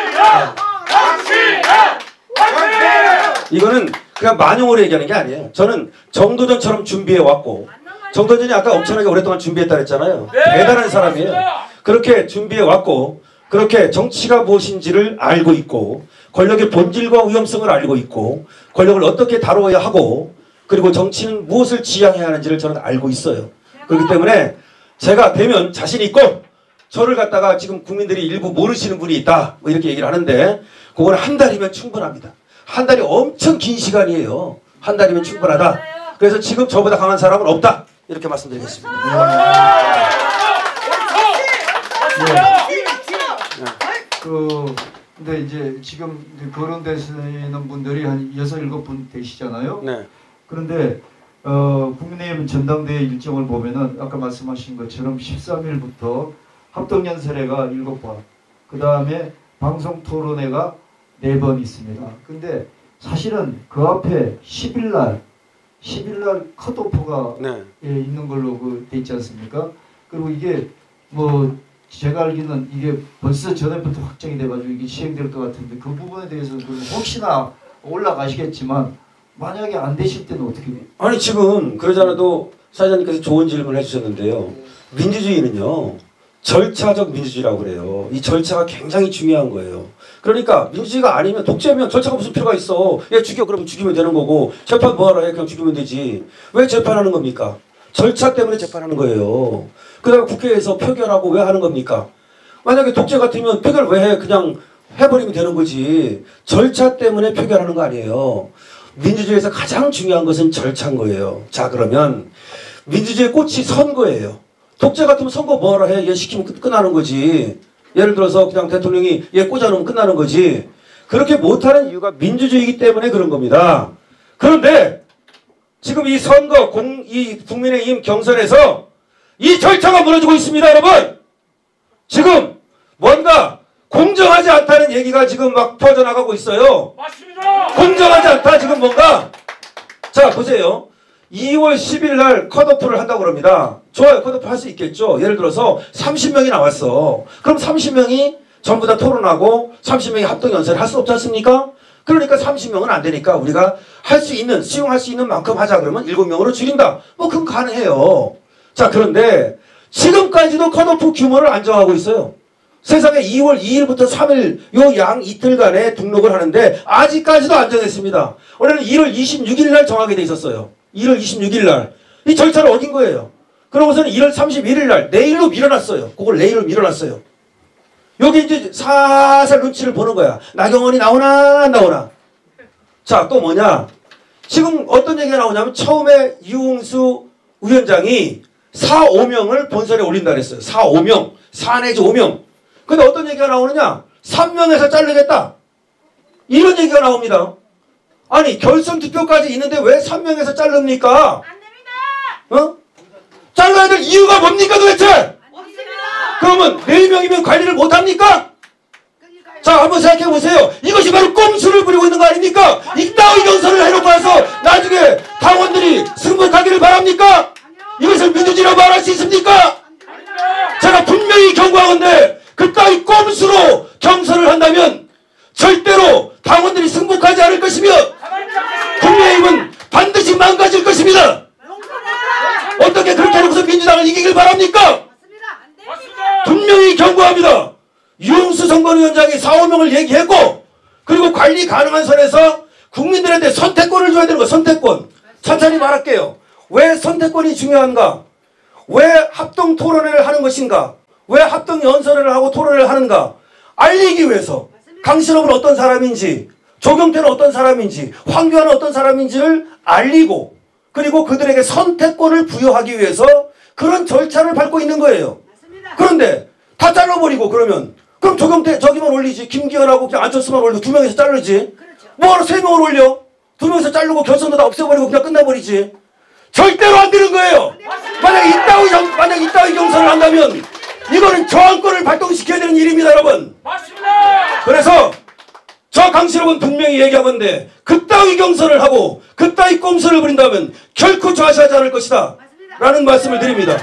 이거는 그냥 만용으로 얘기하는 게 아니에요. 저는 정도전처럼 준비해 왔고 정도전이 아까 엄청나게 오랫동안 준비했다 그랬잖아요. 대단한 사람이에요. 그렇게 준비해 왔고 그렇게 정치가 무엇인지를 알고 있고 권력의 본질과 위험성을 알고 있고 권력을 어떻게 다루어야 하고 그리고 정치는 무엇을 지향해야 하는지를 저는 알고 있어요. 그렇기 때문에 제가 되면 자신 있고 저를 갖다가 지금 국민들이 일부 모르시는 분이 있다 뭐 이렇게 얘기를 하는데 그거는 한 달이면 충분합니다. 한 달이 엄청 긴 시간이에요. 한 달이면 충분하다. 그래서 지금 저보다 강한 사람은 없다. 이렇게 말씀드리겠습니다. 그 근데 이제 지금 이제 거론되시는 분들이 한 여섯 일곱 분 되시잖아요. 네. 그런데 어, 국민의힘 전당대회 일정을 보면은 아까 말씀하신 것처럼 십삼 일부터 합동연설회가 일곱 번, 그 다음에 방송토론회가 네 번 있습니다. 근데 사실은 그 앞에 십 일 날, 십 일 날 컷오프가 네. 예, 있는 걸로 그 돼 있지 않습니까? 그리고 이게 뭐 제가 알기는 이게 벌써 전에부터 확정이 돼가지고 이게 시행될 것 같은데 그 부분에 대해서는 혹시나 올라가시겠지만 만약에 안 되실 때는 어떻게 돼요? 아니 지금 그러지 않아도 사장님께서 좋은 질문을 해주셨는데요. 민주주의는요. 절차적 민주주의라고 그래요. 이 절차가 굉장히 중요한 거예요. 그러니까 민주주의가 아니면 독재면 절차가 무슨 필요가 있어. 얘 죽여 그러면 죽이면 되는 거고 재판 뭐하러 해 그냥 죽이면 되지. 왜 재판하는 겁니까? 절차 때문에 재판하는 거예요. 그 다음에 국회에서 표결하고 왜 하는 겁니까? 만약에 독재 같으면 표결 왜 해? 그냥 해버리면 되는 거지. 절차 때문에 표결하는 거 아니에요. 민주주의에서 가장 중요한 것은 절차인 거예요. 자 그러면 민주주의의 꽃이 선거예요. 독재 같으면 선거 뭐하러 해? 얘 시키면 끝, 끝나는 거지. 예를 들어서 그냥 대통령이 얘 꽂아놓으면 끝나는 거지. 그렇게 못하는 이유가 민주주의이기 때문에 그런 겁니다. 그런데 지금 이 선거, 공, 이 국민의힘 경선에서 이 절차가 무너지고 있습니다, 여러분. 지금 뭔가 공정하지 않다는 얘기가 지금 막 퍼져나가고 있어요. 맞습니다. 공정하지 않다, 지금 뭔가. 자, 보세요. 이월 십일 날 컷오프를 한다고 그럽니다. 좋아요. 컷오프 할 수 있겠죠. 예를 들어서 삼십 명이 나왔어. 그럼 삼십 명이 전부 다 토론하고 삼십 명이 합동연설을 할 수 없지 않습니까? 그러니까 삼십 명은 안 되니까 우리가 할 수 있는, 수용할 수 있는 만큼 하자 그러면 일곱 명으로 줄인다. 뭐 그건 가능해요. 자, 그런데 지금까지도 컷오프 규모를 안 정하고 있어요. 세상에 이월 이일부터 삼일 요 양 이틀간에 등록을 하는데 아직까지도 안 정했습니다. 원래는 일월 이십육일 날 정하게 돼 있었어요. 일월 이십육일 날. 이 절차를 어긴 거예요. 그러고서는 일월 삼십일일 날 내일로 밀어놨어요. 그걸 내일로 밀어놨어요. 여기 이제 살살 눈치를 보는 거야. 나경원이 나오나 안 나오나. 자, 또 뭐냐. 지금 어떤 얘기가 나오냐면 처음에 유흥수 위원장이 사, 오명을 본선에 올린다 그랬어요. 사, 오명. 사 내지 오명. 근데 어떤 얘기가 나오느냐. 삼 명에서 자르겠다. 이런 얘기가 나옵니다. 아니 결선 투표까지 있는데 왜 삼 명에서 자릅니까? 안 됩니다. 어? 잘라야 될 이유가 뭡니까 도대체? 없습니다. 그러면 네 명이면 관리를 못합니까? 그러니까요. 자, 한번 생각해 보세요. 이것이 바로 꼼수를 부리고 있는 거 아닙니까? 이따위 경선을 해놓고 나서 나중에 당원들이 승복하기를 바랍니까? 이것을 민주주의라고 말할 수 있습니까? 제가 분명히 경고하건대 그따위 꼼수로 경선을 한다면 절대로 당원들이 승복하지 않을 것이며 국민의힘은 반드시 망가질 것입니다. 어떻게 그렇게 해놓고서 민주당을 이기길 바랍니까? 분명히 경고합니다. 유흥수 선관위원장이 사, 오명을 얘기했고 그리고 관리 가능한 선에서 국민들한테 선택권을 줘야 되는 거. 선택권. 천천히 말할게요. 왜 선택권이 중요한가? 왜 합동 토론회를 하는 것인가? 왜 합동 연설을 하고 토론회를 하는가? 알리기 위해서 강신업은 어떤 사람인지, 조경태는 어떤 사람인지, 황교안은 어떤 사람인지를 알리고 그리고 그들에게 선택권을 부여하기 위해서 그런 절차를 밟고 있는 거예요. 그런데 다 잘라버리고 그러면 그럼 조경태 저기만 올리지, 김기현하고 그냥 안철수만 올리고 두 명에서 자르지. 뭐하러 세 명을 올려? 두 명에서 자르고 결선도 다 없애버리고 그냥 끝나버리지. 절대로 안 되는 거예요. 만약 이따위, 만약 이따위 경선을 한다면 이거는 저항권을 발동시켜야 되는 일입니다, 여러분. 맞습니다. 그래서 저 강신업은 분명히 얘기하건데 그따위 경선을 하고 그따위 꼼수를 부린다면 결코 좌시하지 않을 것이다. 맞습니다. 라는 말씀을 드립니다.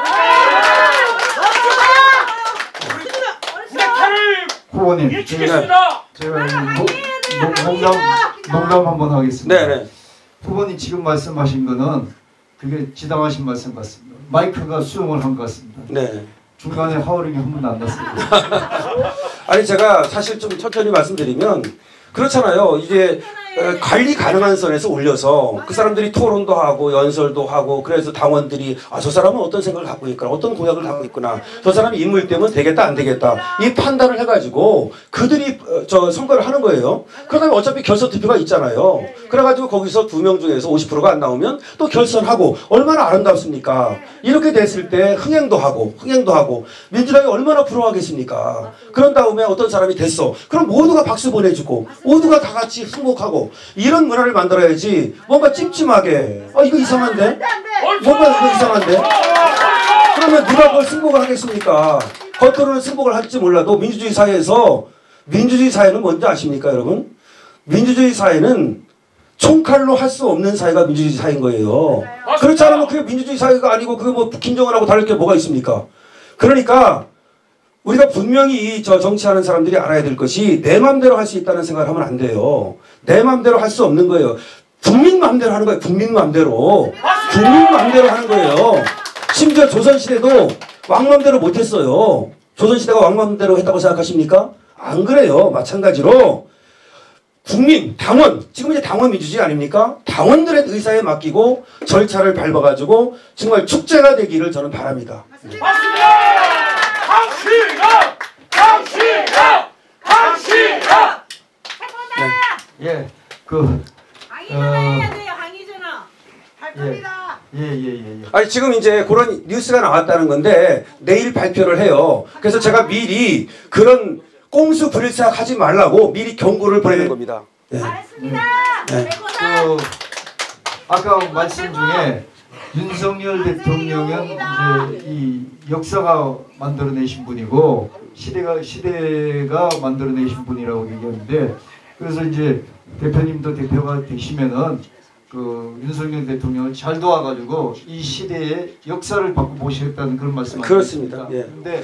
후보님, 제가, 제가 농, 농담, 농담 한번 하겠습니다. 네네. 후보님 지금 말씀하신 거는 그게 지당하신 말씀 같습니다. 마이크가 수용을 한 것 같습니다. 네. 중간에 하우링이 한 번도 안 났습니다. 아니 제가 사실 좀 천천히 말씀드리면 그렇잖아요. 이게 관리 가능한 선에서 올려서 그 사람들이 토론도 하고 연설도 하고 그래서 당원들이 아, 저 사람은 어떤 생각을 갖고 있구나, 어떤 공약을 갖고 있구나, 저 사람이 인물 때문에 되겠다 안 되겠다 이 판단을 해가지고 그들이 저 선거를 하는 거예요. 그러면 어차피 결선 투표가 있잖아요. 그래가지고 거기서 두 명 중에서 오십 퍼센트가 안 나오면 또 결선하고 얼마나 아름답습니까? 이렇게 됐을 때 흥행도 하고 흥행도 하고 민주당이 얼마나 부러워하겠습니까? 그런 다음에 어떤 사람이 됐어. 그럼 모두가 박수 보내주고 모두가 다 같이 승복하고 이런 문화를 만들어야지. 뭔가 찜찜하게 아 이거 이상한데? 뭔가 이거 이상한데? 그러면 누가 그걸 승복을 하겠습니까? 겉으로는 승복을 할지 몰라도 민주주의 사회에서 민주주의 사회는 뭔지 아십니까 여러분? 민주주의 사회는 총칼로 할 수 없는 사회가 민주주의 사회인 거예요. 그렇지 않으면 그게 민주주의 사회가 아니고 그게 뭐 김정은하고 다를 게 뭐가 있습니까? 그러니까 우리가 분명히 저 정치하는 사람들이 알아야 될 것이 내 맘대로 할 수 있다는 생각을 하면 안 돼요. 내 맘대로 할 수 없는 거예요. 국민 맘대로 하는 거예요. 국민 맘대로. 국민 맘대로 하는 거예요. 심지어 조선시대도 왕 맘대로 못했어요. 조선시대가 왕 맘대로 했다고 생각하십니까? 안 그래요. 마찬가지로 국민, 당원, 지금 이제 당원 민주주의 아닙니까? 당원들의 의사에 맡기고 절차를 밟아가지고 정말 축제가 되기를 저는 바랍니다. 맞습니다. 강신업! 강신업! 강신업! 예, 그 항의 전화해야 돼요. 항의 전화. 할 겁니다. 예예예 예, 예. 아니 지금 이제 그런 뉴스가 나왔다는 건데 내일 발표를 해요. 그래서 제가 미리 그런 꼼수 부릴 생각 하지 말라고 미리 경고를 보내는 겁니다. 예. 잘했습니다. 네. 그 아까 말씀 중에 윤석열 대통령은 이제 이 역사가 만들어내신 분이고 시대가 시대가 만들어내신 분이라고 얘기하는데 그래서 이제 대표님도 대표가 되시면은 그 윤석열 대통령을 잘 도와가지고 이 시대의 역사를 바꿔보시겠다는 그런 말씀 그렇습니다. 예. 근데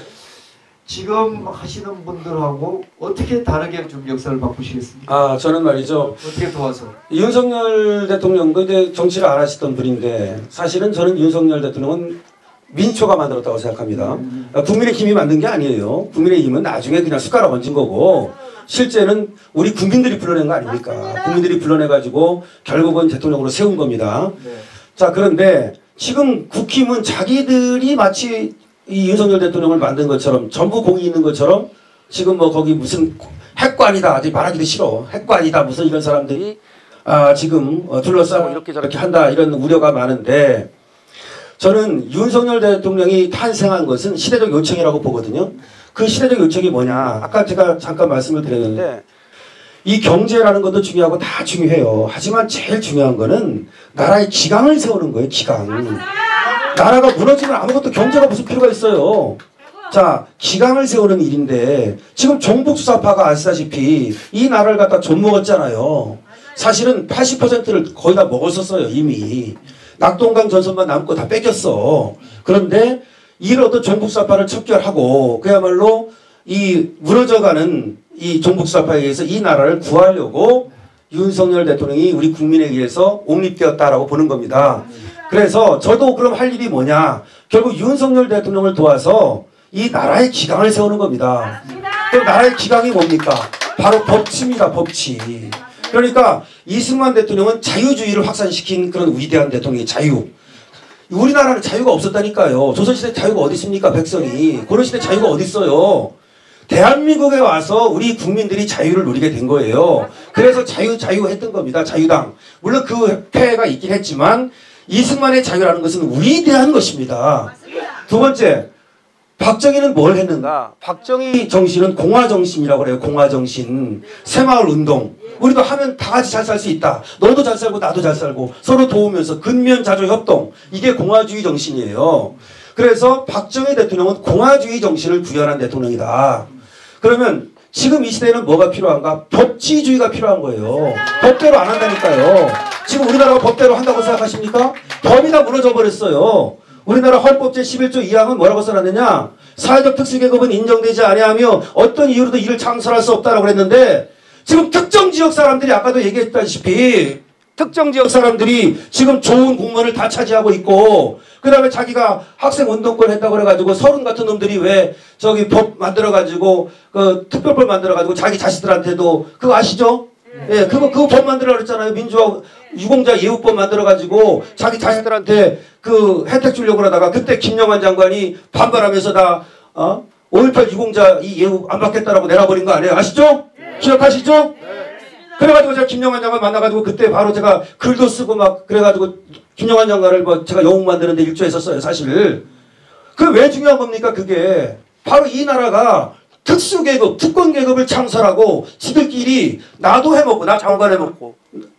지금 하시는 분들하고 어떻게 다르게 좀 역사를 바꾸시겠습니까? 아 저는 말이죠. 어떻게 도와서? 윤석열 대통령도 이제 정치를 안 하시던 분인데 사실은 저는 윤석열 대통령은 민초가 만들었다고 생각합니다. 국민의힘이 만든 게 아니에요. 국민의힘은 나중에 그냥 숟가락 얹은 거고 실제는 우리 국민들이 불러낸 거 아닙니까? 국민들이 불러내가지고 결국은 대통령으로 세운 겁니다. 네. 자 그런데 지금 국힘은 자기들이 마치 이 윤석열 대통령을 만든 것처럼 전부 공이 있는 것처럼 지금 뭐 거기 무슨 핵관이다 아직 말하기도 싫어 핵관이다 무슨 이런 사람들이 아 지금 어, 둘러싸고 이렇게 저렇게 한다 이런 우려가 많은데 저는 윤석열 대통령이 탄생한 것은 시대적 요청이라고 보거든요. 그 시대적 요청이 뭐냐 아까 제가 잠깐 말씀을 드렸는데 이 경제라는 것도 중요하고 다 중요해요. 하지만 제일 중요한 거는 나라의 기강을 세우는 거예요. 기강. 나라가 무너지면 아무것도 경제가 무슨 필요가 있어요. 자, 기강을 세우는 일인데 지금 종북수사파가 아시다시피 이 나라를 갖다 좀먹었잖아요. 사실은 팔십 퍼센트를 거의 다 먹었었어요. 이미. 낙동강 전선만 남고 다 뺏겼어. 그런데 이런 어떤 종북수사파를 척결하고 그야말로 이 무너져가는 이 종북수사파에 의해서 이 나라를 구하려고 윤석열 대통령이 우리 국민에 의해서 옹립되었다라고 보는 겁니다. 그래서 저도 그럼 할 일이 뭐냐 결국 윤석열 대통령을 도와서 이 나라의 기강을 세우는 겁니다. 그럼 나라의 기강이 뭡니까? 바로 법치입니다. 법치. 그러니까 이승만 대통령은 자유주의를 확산시킨 그런 위대한 대통령이 자유. 우리나라는 자유가 없었다니까요. 조선시대 자유가 어디 있습니까? 백성이. 고려시대 자유가 어디 있어요. 대한민국에 와서 우리 국민들이 자유를 누리게 된 거예요. 그래서 자유 자유 했던 겁니다. 자유당. 물론 그 폐해가 있긴 했지만 이승만의 자유라는 것은 위대한 것입니다. 두 번째, 박정희는 뭘 했는가? 박정희 정신은 공화정신이라고 그래요. 공화정신. 새마을운동. 우리도 하면 다 같이 잘 살 수 있다. 너도 잘 살고 나도 잘 살고 서로 도우면서 근면자조협동. 이게 공화주의 정신이에요. 그래서 박정희 대통령은 공화주의 정신을 구현한 대통령이다. 그러면 지금 이 시대에는 뭐가 필요한가? 법치주의가 필요한 거예요. 법대로 안 한다니까요. 지금 우리나라가 법대로 한다고 생각하십니까? 법이 다 무너져 버렸어요. 우리나라 헌법 제십일 조 이 항은 뭐라고 써놨느냐? 사회적 특수계급은 인정되지 아니하며 어떤 이유로도 이를 창설할 수 없다라고 그랬는데 지금 특정 지역 사람들이 아까도 얘기했다시피 특정 지역 사람들이 지금 좋은 공무원을 다 차지하고 있고 그 다음에 자기가 학생 운동권 했다고 그래가지고 서른 같은 놈들이 왜 저기 법 만들어가지고 그 특별법 만들어가지고 자기 자식들한테도 그거 아시죠? 예, 그거 그거 법 만들어 그랬잖아요. 민주화 유공자 예우법 만들어가지고 자기 자식들한테 그 혜택 주려고 그러다가 그때 김영환 장관이 반발하면서 다 어? 오일팔 유공자 이 예우 안 받겠다라고 내놔버린 거 아니에요? 아시죠? 기억하시죠? 그래가지고 제가 김영환 장관 만나가지고 그때 바로 제가 글도 쓰고 막 그래가지고 김영환 장관을 뭐 제가 영웅 만드는데 일조했었어요. 사실. 그 왜 중요한 겁니까? 그게 바로 이 나라가 특수계급, 특권계급을 창설하고 지들끼리 나도 해먹고 나 장관 해먹고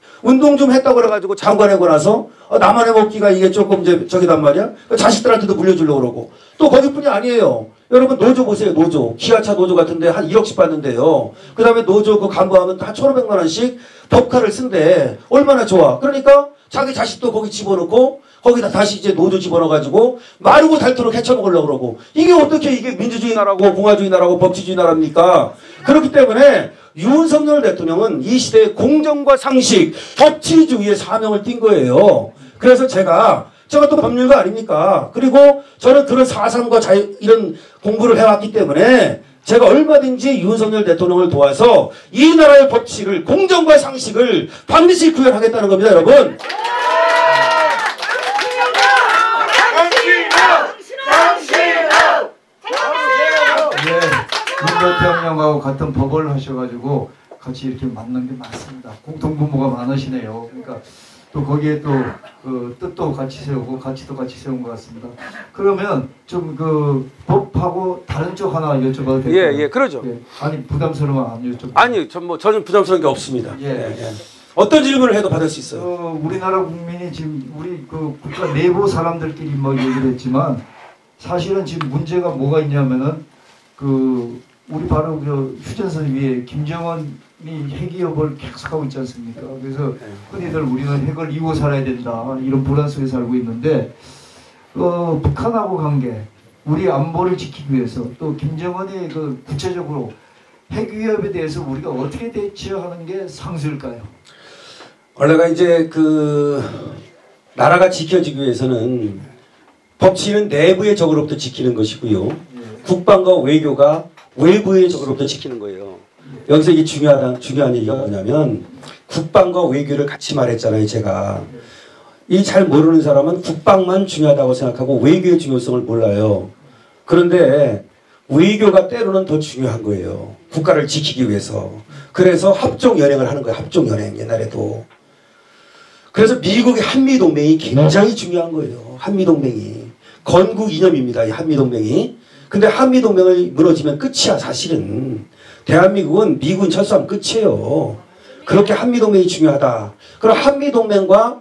운동 좀 했다고 그래가지고 장관 해고 나서 어, 나만 해먹기가 이게 조금 이제 저기단 말이야. 자식들한테도 물려주려고 그러고 또 거기뿐이 아니에요. 여러분 노조 보세요. 노조. 기아차 노조 같은데 한 일억씩 받는데요. 그 다음에 노조 그 간부하면 한 천오백만 원씩 법카를 쓴대. 얼마나 좋아. 그러니까 자기 자식도 거기 집어넣고 거기다 다시 이제 노조 집어넣어가지고 마르고 닳도록 헤쳐먹으려고 그러고 이게 어떻게 이게 민주주의 나라고 공화주의 나라고 법치주의 나라입니까? 그렇기 때문에 윤석열 대통령은 이 시대의 공정과 상식, 법치주의의 사명을 띈 거예요. 그래서 제가 제가 또 법률가 아닙니까? 그리고 저는 그런 사상과 자유, 이런 공부를 해왔기 때문에 제가 얼마든지 윤석열 대통령을 도와서 이 나라의 법칙을 공정과 상식을 반드시 구현하겠다는 겁니다. 여러분. 예, 윤 대통령하고 같은 법을 하셔가지고 같이 이렇게 만난 게 많습니다. 공통분모가 많으시네요. 그러니까 또 거기에 또 그 뜻도 같이 세우고 가치도 같이 세운 것 같습니다. 그러면 좀 그 법하고 다른 쪽 하나 여쭤봐도 될까요? 예, 예, 그러죠. 예. 아니 부담스러우면 안 여쭤봐도. 아니, 전 뭐 저는 부담스러운 게 없습니다. 예. 예, 예. 어떤 질문을 해도 받을 수 있어요. 어, 우리나라 국민이 지금 우리 그 국가 내부 사람들끼리 뭐 얘기를 했지만 사실은 지금 문제가 뭐가 있냐면은 그 우리 바로 그 휴전선 위에 김정은이 핵위협을 계속하고 있지 않습니까? 그래서 흔히들 우리는 핵을 이고 살아야 된다 이런 불안 속에 살고 있는데 어, 북한하고 관계 우리 안보를 지키기 위해서 또 김정은이 그 구체적으로 핵위협에 대해서 우리가 어떻게 대처하는 게 상수일까요? 원래가 이제 그 나라가 지켜지기 위해서는 법치는 내부의 적으로부터 지키는 것이고요. 예. 국방과 외교가 외부의 적으로부터 지키는 거예요. 여기서 이게 중요하다, 중요한 얘기가 뭐냐면 국방과 외교를 같이 말했잖아요. 제가 이 잘 모르는 사람은 국방만 중요하다고 생각하고 외교의 중요성을 몰라요. 그런데 외교가 때로는 더 중요한 거예요. 국가를 지키기 위해서. 그래서 합종연행을 하는 거예요. 합종연행 옛날에도. 그래서 미국의 한미동맹이 굉장히 중요한 거예요. 한미동맹이. 건국 이념입니다. 이 한미동맹이. 근데 한미동맹을 무너지면 끝이야 사실은. 대한민국은 미군 철수하면 끝이에요. 그렇게 한미동맹이 중요하다. 그럼 한미동맹과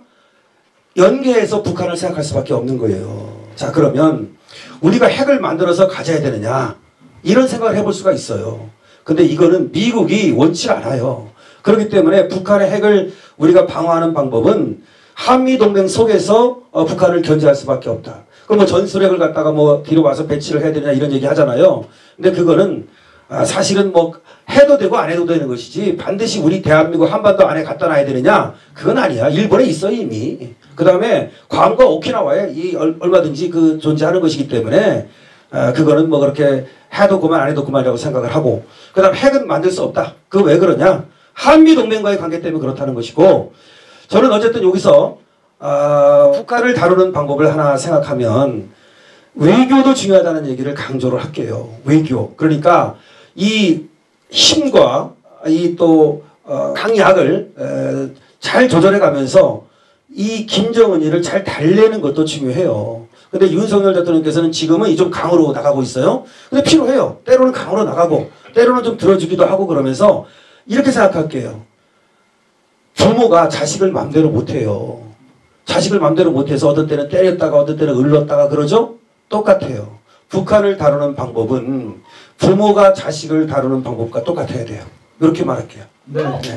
연계해서 북한을 생각할 수밖에 없는 거예요. 자 그러면 우리가 핵을 만들어서 가져야 되느냐 이런 생각을 해볼 수가 있어요. 근데 이거는 미국이 원치 않아요. 그렇기 때문에 북한의 핵을 우리가 방어하는 방법은 한미동맹 속에서 어, 북한을 견제할 수밖에 없다. 그럼 뭐 전술핵을 갖다가 뭐 뒤로 와서 배치를 해야 되느냐 이런 얘기 하잖아요. 근데 그거는 아, 사실은 뭐 해도 되고 안 해도 되는 것이지 반드시 우리 대한민국 한반도 안에 갖다 놔야 되느냐 그건 아니야. 일본에 있어 이미. 그 다음에 괌과 오키나와에 이 얼마든지 그 존재하는 것이기 때문에 아, 그거는 뭐 그렇게 해도 그만 안 해도 그만이라고 생각을 하고 그 다음 핵은 만들 수 없다. 그 왜 그러냐 한미동맹과의 관계 때문에 그렇다는 것이고 저는 어쨌든 여기서 어, 북한을 다루는 방법을 하나 생각하면 외교도 중요하다는 얘기를 강조를 할게요. 외교. 그러니까 이 힘과 이 또 어, 강약을 에, 잘 조절해 가면서 이 김정은이를 잘 달래는 것도 중요해요. 근데 윤석열 대통령께서는 지금은 이 좀 강으로 나가고 있어요. 근데 필요해요. 때로는 강으로 나가고 때로는 좀 들어주기도 하고 그러면서 이렇게 생각할게요. 부모가 자식을 맘대로 못해요. 자식을 맘대로 못해서 어떤 때는 때렸다가 어떤 때는 을렀다가 그러죠? 똑같아요. 북한을 다루는 방법은 부모가 자식을 다루는 방법과 똑같아야 돼요. 이렇게 말할게요. 네. 네.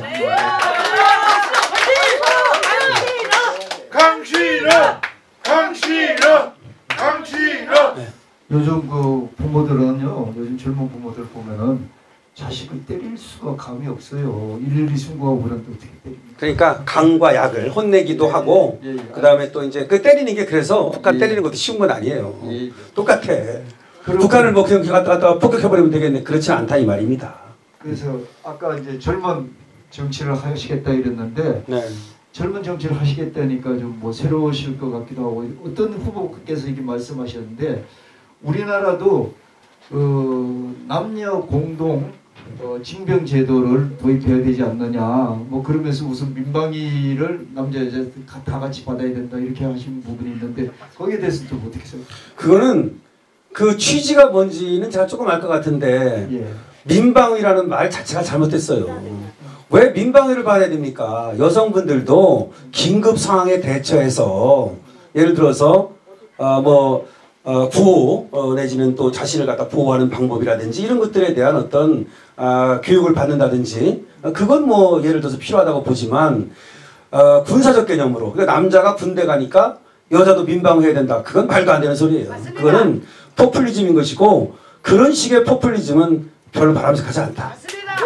강신아! 강신아! 강신아! 네. 요즘 그 부모들은요, 요즘 젊은 부모들 보면은 자식을 때릴 수가 감이 없어요. 일일이 신고하고 그러는데 어떻게 때립니까? 그러니까 강과 약을 혼내기도 하고 예, 예. 그 다음에 또 이제 그 때리는 게 그래서 북한 예. 때리는 것도 쉬운 건 아니에요. 예. 똑같아. 그리고 북한을 뭐 그냥 갖다 갖다 폭격해버리면 되겠네. 그렇지 않다 이 말입니다. 그래서 아까 이제 젊은 정치를 하시겠다 이랬는데 네. 젊은 정치를 하시겠다니까 좀 뭐 새로우실 것 같기도 하고 어떤 후보께서 이렇게 말씀하셨는데 우리나라도 어, 남녀 공동 어, 징병 제도를 도입해야 되지 않느냐 뭐 그러면서 우선 민방위를 남자 여자 다 같이 받아야 된다 이렇게 하시는 부분이 있는데 거기에 대해서 좀 어떻게 생각하세요? 그거는 그 취지가 뭔지는 제가 조금 알 것 같은데 예. 민방위라는 말 자체가 잘못됐어요. 왜 민방위를 받아야 됩니까? 여성분들도 긴급 상황에 대처해서 예를 들어서 어, 뭐 어, 구호 어, 내지는 또 자신을 갖다 보호하는 방법이라든지 이런 것들에 대한 어떤 어, 교육을 받는다든지 어, 그건 뭐 예를 들어서 필요하다고 보지만 어, 군사적 개념으로 그러니까 남자가 군대 가니까 여자도 민방위해야 된다. 그건 말도 안 되는 소리예요. 맞습니다. 그거는 포퓰리즘인 것이고 그런 식의 포퓰리즘은 별로 바람직하지 않다. 맞습니다.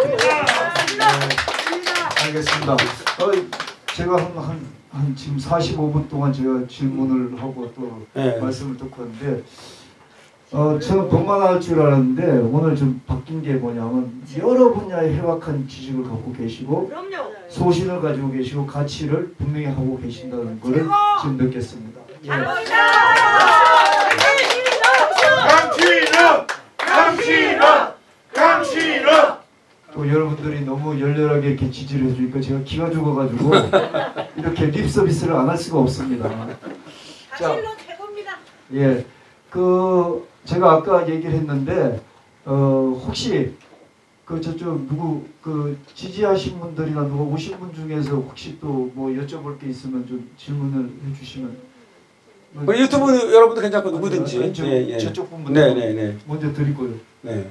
알겠습니다. 어, 제가 한, 한, 한 지금 사십오 분 동안 제가 질문을 하고 또 네. 말씀을 듣고 있는데 어, 저는 법만 할 줄 알았는데 오늘 좀 바뀐 게 뭐냐면 여러 분야의 해박한 지식을 갖고 계시고 그럼요. 소신을 가지고 계시고 가치를 분명히 하고 계신다는 것을 지금 느꼈습니다. 예. 강신아! 강신아! 강신아! 또 여러분들이 너무 열렬하게 이렇게 지지를 해주니까 제가 기가 죽어가지고 이렇게 립 서비스를 안 할 수가 없습니다. 사실로 최고입니다. 예, 그 제가 아까 얘기를 했는데 어 혹시 그 저쪽 누구 그 지지하신 분들이나 누가 오신 분 중에서 혹시 또 뭐 여쭤볼 게 있으면 좀 질문을 해주시면. 뭐 우리 유튜브 여러분도 괜찮고 누구든지. 아니, 저, 예, 예. 저쪽 분부터 네네네. 먼저 드리고요. 네.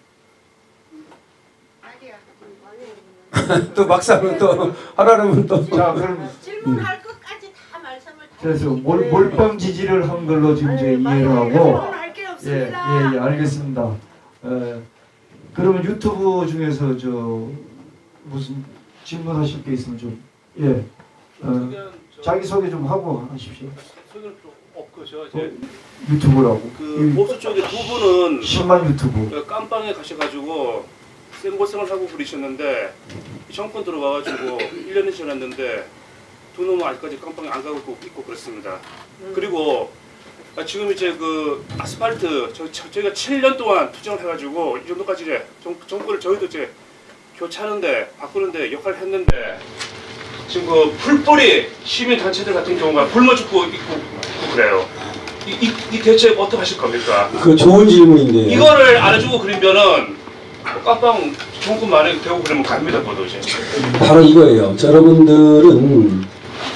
아니야. 또 막상 또 하라는 또. 자 그럼 질문할 것까지 다 말씀을 다 그래서 해주시고. 몰, 몰빵 지지를 한 걸로 지금 이제 이해를 하고. 질문할 게 예, 없습니다. 예, 예, 알겠습니다. 에, 그러면 유튜브 중에서 저 무슨 질문하실 게 있으면 좀 예, 어, 자기 소개 좀 하고 하십시오. 소개는 필요 없고 저 어, 이제 유튜브라고. 그 보수 쪽에 두 분은 십만 유튜브. 그 깜빵에 가셔가지고 생고생을 하고 그러셨는데 정권 들어와가지고 일 년이 지났는데 두 놈은 아직까지 깜빵에 안 가고 있고, 있고 그렇습니다. 그리고 아, 지금 이제 그 아스팔트 저, 저, 저희가 칠 년 동안 투쟁을 해가지고 이 정도까지 이제 정, 정권을 저희도 이제 교체하는데 바꾸는데 역할을 했는데 지금 그 풀뿌리 시민 단체들 같은 경우가 굶어 죽고 있고, 있고 그래요. 이, 이, 이 대책 어떻게 하실 겁니까? 그 좋은 질문인데요. 이거를 안 해주고 그러면은 깜빵 정권 말에 되고 그러면 갑니다, 그것도 이제. 바로 이거예요. 저 여러분들은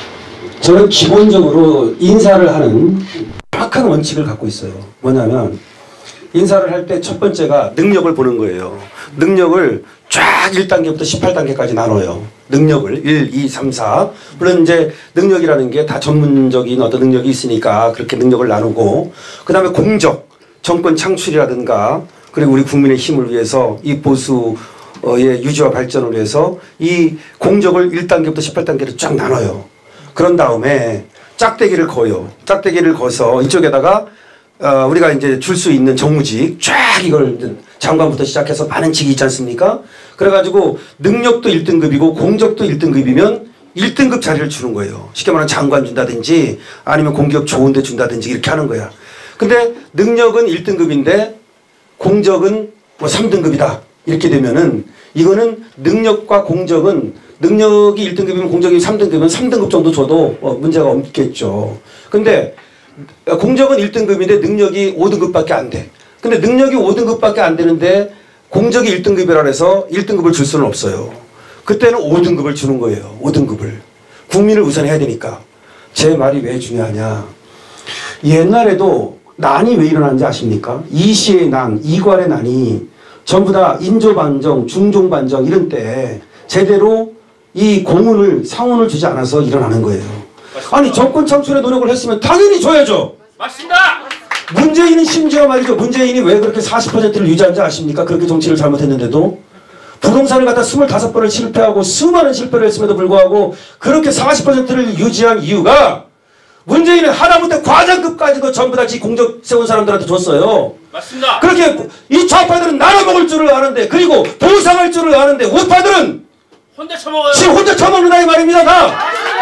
저는 기본적으로 인사를 하는 정확한 원칙을 갖고 있어요. 뭐냐면 인사를 할 때 첫 번째가 능력을 보는 거예요. 능력을 쫙 일 단계부터 십팔 단계까지 나눠요. 능력을 일, 이, 삼, 사. 물론 이제 능력이라는 게 다 전문적인 어떤 능력이 있으니까 그렇게 능력을 나누고 그 다음에 공적, 정권 창출이라든가 그리고 우리 국민의 힘을 위해서 이 보수의 유지와 발전을 위해서 이 공적을 일 단계부터 십팔 단계로 쫙 나눠요. 그런 다음에 짝대기를 거요. 짝대기를 거서 이쪽에다가 어, 우리가 이제 줄 수 있는 정무직 쫙 이걸 장관부터 시작해서 많은 직이 있지 않습니까? 그래가지고 능력도 일 등급이고 공적도 일 등급이면 일 등급 자리를 주는 거예요. 쉽게 말하면 장관 준다든지 아니면 공기업 좋은 데 준다든지 이렇게 하는 거야. 근데 능력은 일 등급인데 공적은 뭐 삼 등급이다. 이렇게 되면은 이거는 능력과 공적은 능력이 일 등급이면 공적이 삼 등급이면 삼 등급 정도 줘도 어, 문제가 없겠죠. 근데 공적은 일 등급인데 능력이 오 등급밖에 안 돼. 근데 능력이 오 등급밖에 안 되는데 공적이 일 등급이라 해서 일 등급을 줄 수는 없어요. 그때는 오 등급을 주는 거예요. 오 등급을. 국민을 우선해야 되니까. 제 말이 왜 중요하냐. 옛날에도 난이 왜 일어났는지 아십니까? 이시의 난, 이괄의 난이 전부 다 인조반정, 중종반정 이런 때 제대로 이 공운을, 상운을 주지 않아서 일어나는 거예요. 맞습니다. 아니 정권 창출에 노력을 했으면 당연히 줘야죠. 맞습니다. 문재인은 심지어 말이죠. 문재인이 왜 그렇게 사십 퍼센트를 유지한지 아십니까? 그렇게 정치를 잘못했는데도. 부동산을 갖다 스물다섯 번을 실패하고 수많은 실패를 했음에도 불구하고 그렇게 사십 퍼센트를 유지한 이유가 문재인은 하다못해 과장급까지도 전부 다 지 공적 세운 사람들한테 줬어요. 맞습니다. 그렇게 이 좌파들은 나눠먹을 줄을 아는데 그리고 보상할 줄을 아는데 우파들은 혼자 처먹어요. 지금 혼자 처먹는다 이 말입니다. 다.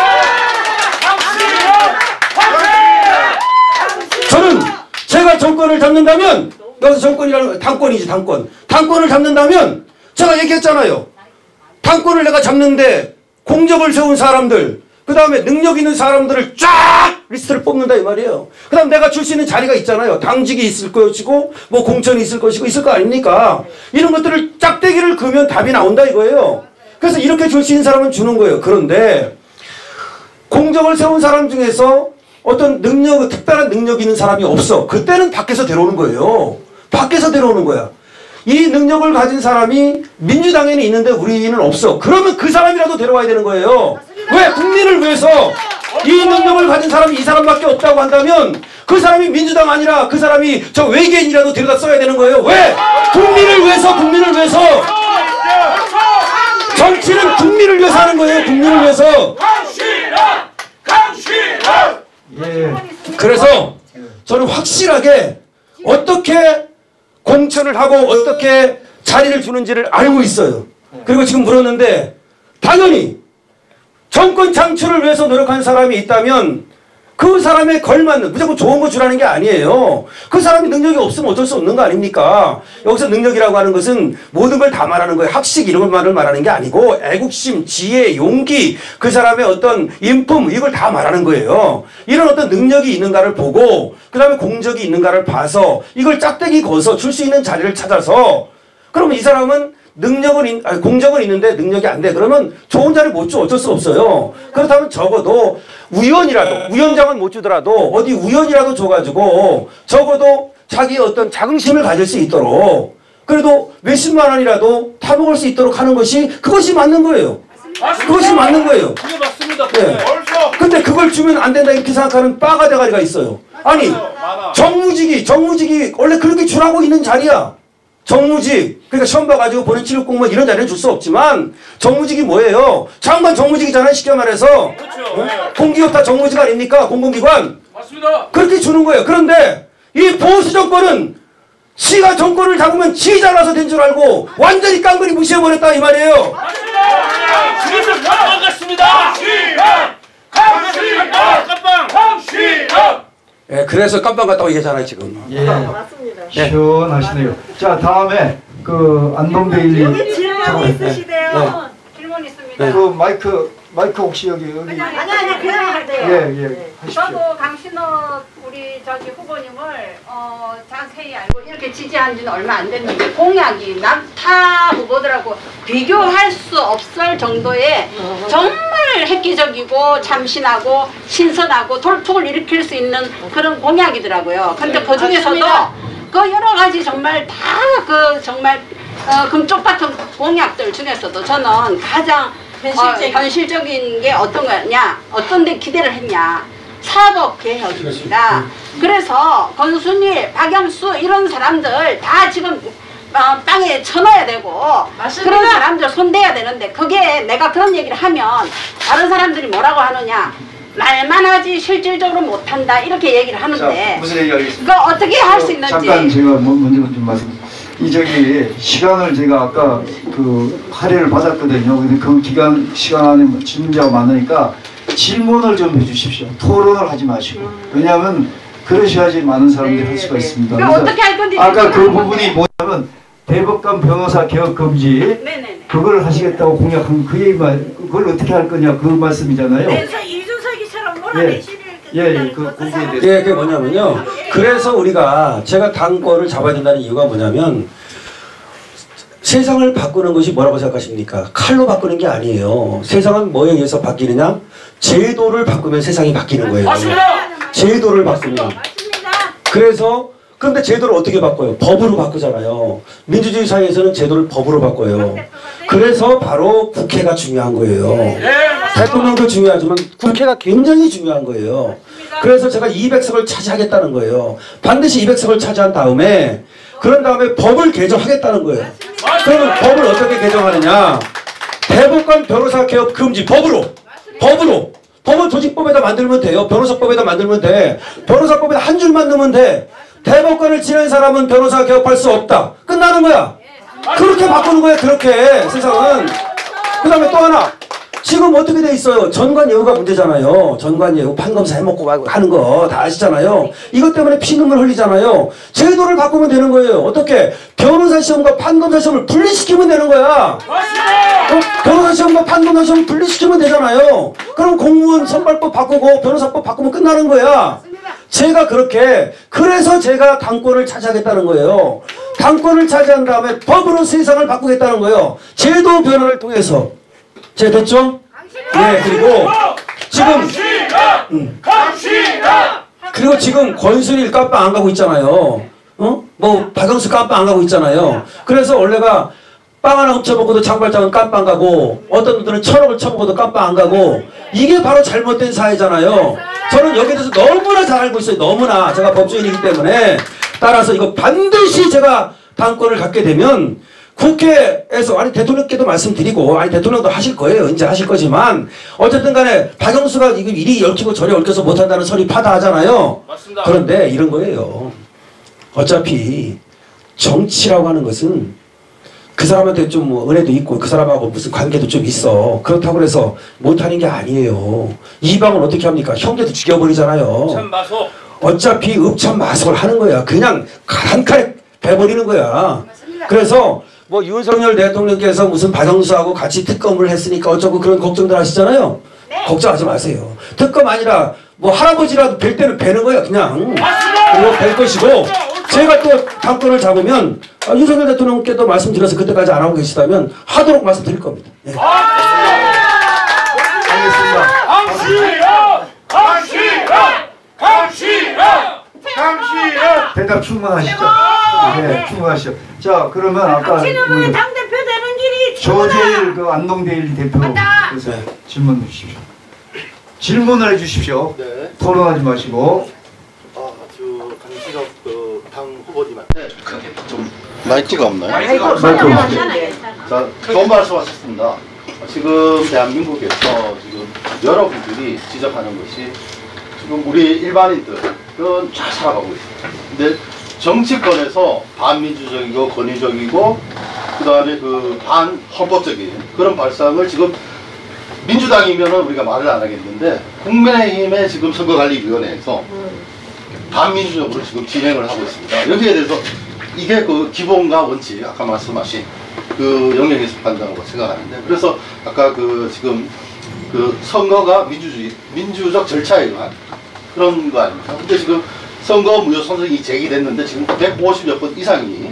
저는 제가 정권을 잡는다면 여기서 정권이라는 건 당권이지 당권. 당권을 잡는다면 제가 얘기했잖아요. 당권을 내가 잡는데 공적을 세운 사람들 그 다음에 능력 있는 사람들을 쫙 리스트를 뽑는다 이 말이에요. 그 다음 내가 줄 수 있는 자리가 있잖아요. 당직이 있을 것이고 뭐 공천이 있을 것이고 있을 거 아닙니까? 이런 것들을 짝대기를 그으면 답이 나온다 이거예요. 그래서 이렇게 줄 수 있는 사람은 주는 거예요. 그런데 공적을 세운 사람 중에서 어떤 능력, 특별한 능력이 있는 사람이 없어. 그때는 밖에서 데려오는 거예요. 밖에서 데려오는 거야. 이 능력을 가진 사람이 민주당에는 있는데 우리는 없어. 그러면 그 사람이라도 데려와야 되는 거예요. 왜? 국민을 위해서 이 능력을 가진 사람이 이 사람밖에 없다고 한다면 그 사람이 민주당 아니라 그 사람이 저 외계인이라도 데려다 써야 되는 거예요. 왜? 국민을 위해서 국민을 위해서 정치는 국민을 위해서 하는 거예요. 국민을 위해서. 강신아! 강신아! 예. 그래서 저는 확실하게 어떻게 공천을 하고 어떻게 자리를 주는지를 알고 있어요. 그리고 지금 물었는데 당연히 정권 창출을 위해서 노력한 사람이 있다면 그 사람에 걸맞는 무조건 좋은 거 주라는 게 아니에요. 그 사람이 능력이 없으면 어쩔 수 없는 거 아닙니까? 여기서 능력이라고 하는 것은 모든 걸 다 말하는 거예요. 학식 이런 것만을 말하는 게 아니고 애국심, 지혜, 용기, 그 사람의 어떤 인품 이걸 다 말하는 거예요. 이런 어떤 능력이 있는가를 보고 그 다음에 공적이 있는가를 봐서 이걸 짝대기 거서 줄 수 있는 자리를 찾아서 그러면 이 사람은 능력은 있, 아니, 공적은 있는데 능력이 안 돼. 그러면 좋은 자리 못 줘. 어쩔 수 없어요. 그렇다면 적어도 우연이라도 우연장은 못 주더라도 어디 우연이라도 줘가지고 적어도 자기의 어떤 자긍심을 가질 수 있도록 그래도 몇십만 원이라도 타먹을 수 있도록 하는 것이 그것이 맞는 거예요. 맞습니다. 그것이 맞는 거예요. 그게 맞습니다. 네. 근데 그걸 주면 안 된다 이렇게 생각하는 빠가 대가리가 있어요. 아니 정무직이 정무직이 원래 그렇게 주라고 있는 자리야. 정무직, 그러니까 시험 봐가지고 보낸 칠급 공무원 이런 자리는 줄 수 없지만 정무직이 뭐예요? 장관 정무직이잖아요. 쉽게 말해서. 그렇죠. 어? 공기업 다 정무직 아닙니까? 공공기관. 맞습니다. 그렇게 주는 거예요. 그런데 이 보수 정권은 지가 정권을 잡으면 지 잘라서 된 줄 알고 완전히 깡그리 무시해버렸다 이 말이에요. 맞습니다. 그래서 반갑습니다. 강시영! 깜빵! 강시영! 예, 그래서 깜빵 갔다고 얘기하잖아요 지금. 예. 맞습니다. 시원하시네요. 자, 다음에 그 안동데일리 여기 질문이 잠깐만. 있으시대요. 질문 있습니다. 네. 그 마이크 마이크 혹시 여기 여기 아니 아니 그냥 하세요. 예, 예. 하십시오. 저도 강신호 우리 저기 후보님을 어, 자세히 알고 이렇게 지지한 지는 얼마 안 됐는데 공약이 남타 후보들하고 비교할 수 없을 정도의 정말 획기적이고 참신하고 신선하고 돌풍을 일으킬 수 있는 그런 공약이더라고요. 근데 그 중에서도 그 여러 가지 정말 다 그 정말 어, 금쪽 같은 공약들 중에서도 저는 가장 현실적인. 어, 현실적인 게 어떤 거냐, 어떤 데 기대를 했냐. 사법개혁입니다. 그래서 권순일, 박영수 이런 사람들 다 지금 어, 땅에 쳐넣어야 되고 맞습니다. 그런 사람들 손대야 되는데 그게 내가 그런 얘기를 하면 다른 사람들이 뭐라고 하느냐. 말만 하지 실질적으로 못한다 이렇게 얘기를 하는데 자, 무슨 얘기 하겠습니다. 그거 어떻게 할 수 있는지. 잠깐 제가 뭐 먼저 좀 말씀. 이 저기 시간을 제가 아까 그 할애를 받았거든요. 근데 그 기간 시간 안에 질문자가 많으니까 질문을 좀 해주십시오. 토론을 하지 마시고. 왜냐하면 그러셔야지 많은 사람들이 할 수가 있습니다. 그럼 어떻게 할 건지 아까 그 부분이 뭐냐면 대법관 변호사 개혁 금지 네네네. 그걸 하시겠다고 공약한 그 얘기만 그걸 어떻게 할 거냐 그 말씀이잖아요. 그래서 이준석이처럼 몰아내시는 예, 예, 그 거기에 대해서. 예, 그게 뭐냐면요. 그래서 우리가 제가 당권을 잡아야 된다는 이유가 뭐냐면 세상을 바꾸는 것이 뭐라고 생각하십니까? 칼로 바꾸는 게 아니에요. 세상은 뭐에 의해서 바뀌느냐? 제도를 바꾸면 세상이 바뀌는 거예요. 맞습니다. 제도를 바꾸면. 맞습니다. 그래서 그런데 제도를 어떻게 바꿔요? 법으로 바꾸잖아요. 민주주의 사회에서는 제도를 법으로 바꿔요. 그래서 바로 국회가 중요한 거예요. 네, 대통령도 중요하지만 국회가 굉장히 중요한 거예요. 그래서 제가 이백 석을 차지하겠다는 거예요. 반드시 이백 석을 차지한 다음에 그런 다음에 법을 개정하겠다는 거예요. 그러면 법을 어떻게 개정하느냐? 대법관 변호사 개업 금지 법으로 법으로 법은 조직법에다 만들면 돼요. 변호사법에다 만들면 돼. 변호사법에다 한 줄만 넣으면 돼. 대법관을 지낸 사람은 변호사 개업할 수 없다. 끝나는 거야. 그렇게 바꾸는 거야. 그렇게 세상은. 그 다음에 또 하나. 지금 어떻게 돼 있어요? 전관예우가 문제잖아요. 전관예우 판검사 해먹고 하는 거 다 아시잖아요. 이것 때문에 피눈물 흘리잖아요. 제도를 바꾸면 되는 거예요. 어떻게? 변호사 시험과 판검사 시험을 분리시키면 되는 거야. 어? 변호사 시험과 판검사 시험을 분리시키면 되잖아요. 그럼 공무원 선발법 바꾸고 변호사법 바꾸면 끝나는 거야. 제가 그렇게 그래서 제가 당권을 차지하겠다는 거예요. 당권을 차지한 다음에 법으로 세상을 바꾸겠다는 거예요. 제도 변화를 통해서. 제 됐죠? 예, 그리고 지금 음, 그리고 지금 권순일 깜빵 안 가고 있잖아요. 어? 뭐 박영수 깜빵 안 가고 있잖아요. 그래서 원래가 빵 하나 훔쳐먹고도 장발장은 깜빵 가고 어떤 분들은 천억을 쳐먹어도 깜빵 안 가고 이게 바로 잘못된 사회잖아요. 저는 여기에 대해서 너무나 잘 알고 있어요. 너무나 제가 법조인이기 때문에 따라서 이거 반드시 제가 당권을 갖게 되면 국회에서 아니 대통령께도 말씀드리고 아니 대통령도 하실 거예요. 이제 하실 거지만 어쨌든 간에 박영수가 이거 이리 얽히고 저리 얽혀서 못한다는 소리 파다하잖아요. 맞습니다. 그런데 이런 거예요. 어차피 정치라고 하는 것은 그 사람한테 좀 뭐 은혜도 있고 그 사람하고 무슨 관계도 좀 있어. 그렇다고 해서 못하는 게 아니에요. 이방은 어떻게 합니까? 형제도 죽여버리잖아요. 참 마소. 어차피 읍참마속을 하는 거야. 그냥 한 칼에 베버리는 거야. 그래서 뭐 윤석열 대통령께서 무슨 박영수하고 같이 특검을 했으니까 어쩌고 그런 걱정들 하시잖아요. 네. 걱정하지 마세요. 특검 아니라 뭐 할아버지라도 뵐 때는 뵈는 거야 그냥. 그리고 뵐 것이고 제가 또 당권을 잡으면 아, 윤석열 대통령께도 말씀드려서 그때까지 안 하고 계시다면 하도록 말씀드릴 겁니다. 예. 알겠습니다. 강시영! 강시영! 강시영! 강시영! 대답 충분하시죠? 네, 충분하시죠. 자, 그러면 아까 박진영은 우리 당대표 되는 길이 조재일 그 안동대일 대표 맞다. 그래서 질문 주십시오. 질문을 해주십시오. 네. 토론하지 마시고. 아, 저 강신업 그 당 후보님한테 좀 마이크가 없나요? 아이고 마이크 괜찮아 없어요. 괜찮아. 자, 좋은 말씀하셨습니다. 지금 대한민국에서 지금 여러분들이 지적하는 것이 지금 우리 일반인들은 잘 살아가고 있습니다. 근데 정치권에서 반민주적이고 권위적이고 그 다음에 그 반헌법적인 그런 발상을 지금 민주당이면은 우리가 말을 안 하겠는데 국민의힘의 지금 선거관리위원회에서 반민주적으로 지금 진행을 하고 있습니다. 여기에 대해서 이게 그 기본과 원칙 아까 말씀하신 그 영역에서 판단하고 생각하는데 그래서 아까 그 지금 그 선거가 민주주의 민주적 절차에 의한 그런 거 아닙니까? 근데 지금 선거 무효 선언이 제기됐는데 지금 백오십여 건 이상이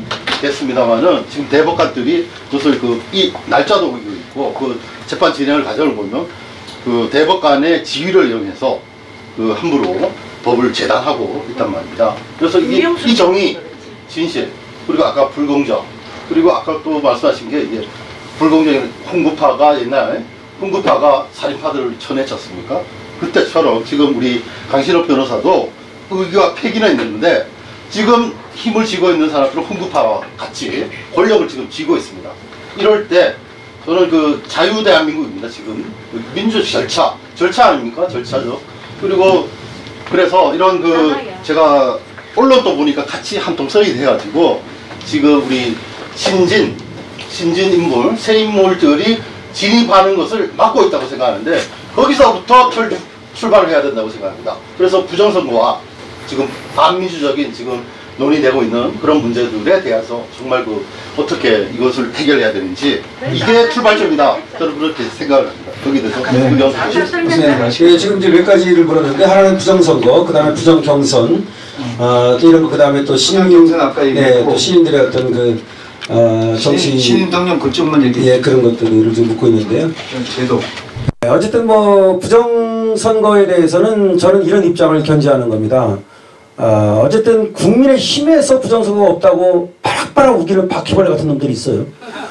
됐습니다만은 지금 대법관들이 그것을 그 이 날짜도 이거 있고 그 재판 진행을 과정을 보면 그 대법관의 지위를 이용해서 그 함부로 법을 재단하고 있단 말입니다. 그래서 이, 이 정의, 진실, 그리고 아까 불공정, 그리고 아까 또 말씀하신 게 이게 불공정인 홍구파가 옛날에 홍구파가 살인파들을 쳐냈지 않습니까? 그때처럼 지금 우리 강신업 변호사도 의기와 패기는 있는데 지금 힘을 쥐고 있는 사람들은 홍구파와 같이 권력을 지금 쥐고 있습니다. 이럴 때 저는 그 자유대한민국입니다. 지금 민주 절차, 절차 아닙니까? 절차죠. 그리고 그래서 이런 그 제가 언론도 보니까 같이 한 통성이 돼가지고 지금 우리 신진, 신진 인물, 새 인물들이 진입하는 것을 막고 있다고 생각하는데 거기서부터 출, 출발을 해야 된다고 생각합니다. 그래서 부정선거와 지금 반민주적인 지금 논의되고 있는 그런 문제들에 대해서 정말 그 어떻게 이것을 해결해야 되는지 이게 출발점이다. 저는 그렇게 생각을 합니다. 거기에 대해서 네. 의견 네, 예, 지금 이제 몇 가지를 물었는데 하나는 부정선거, 그 다음에 부정경선, 어, 또 이런 거, 그 다음에 또 신임, 부정경선 아까 네, 얘기했고 또 시민들의 어떤 그 어, 정치, 신임 동료 그쪽만 얘기해. 예, 그런 것들을 좀 묻고 있는데요. 제도. 네, 어쨌든 뭐 부정선거에 대해서는 저는 이런 입장을 견지하는 겁니다. 어, 어쨌든 국민의 힘에서 부정선거가 없다고 바락바락 우기는 바퀴벌레 같은 놈들이 있어요.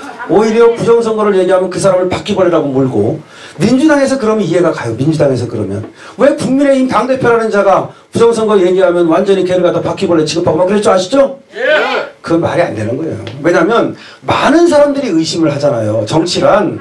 오히려 부정선거를 얘기하면 그 사람을 바퀴벌레라고 몰고 민주당에서 그러면 이해가 가요. 민주당에서 그러면 왜 국민의힘 당대표라는 자가 부정선거 얘기하면 완전히 걔를 갖다 바퀴벌레 취급하고 막 그럴 줄 아시죠? 예. 그건 말이 안 되는 거예요. 왜냐하면 많은 사람들이 의심을 하잖아요. 정치란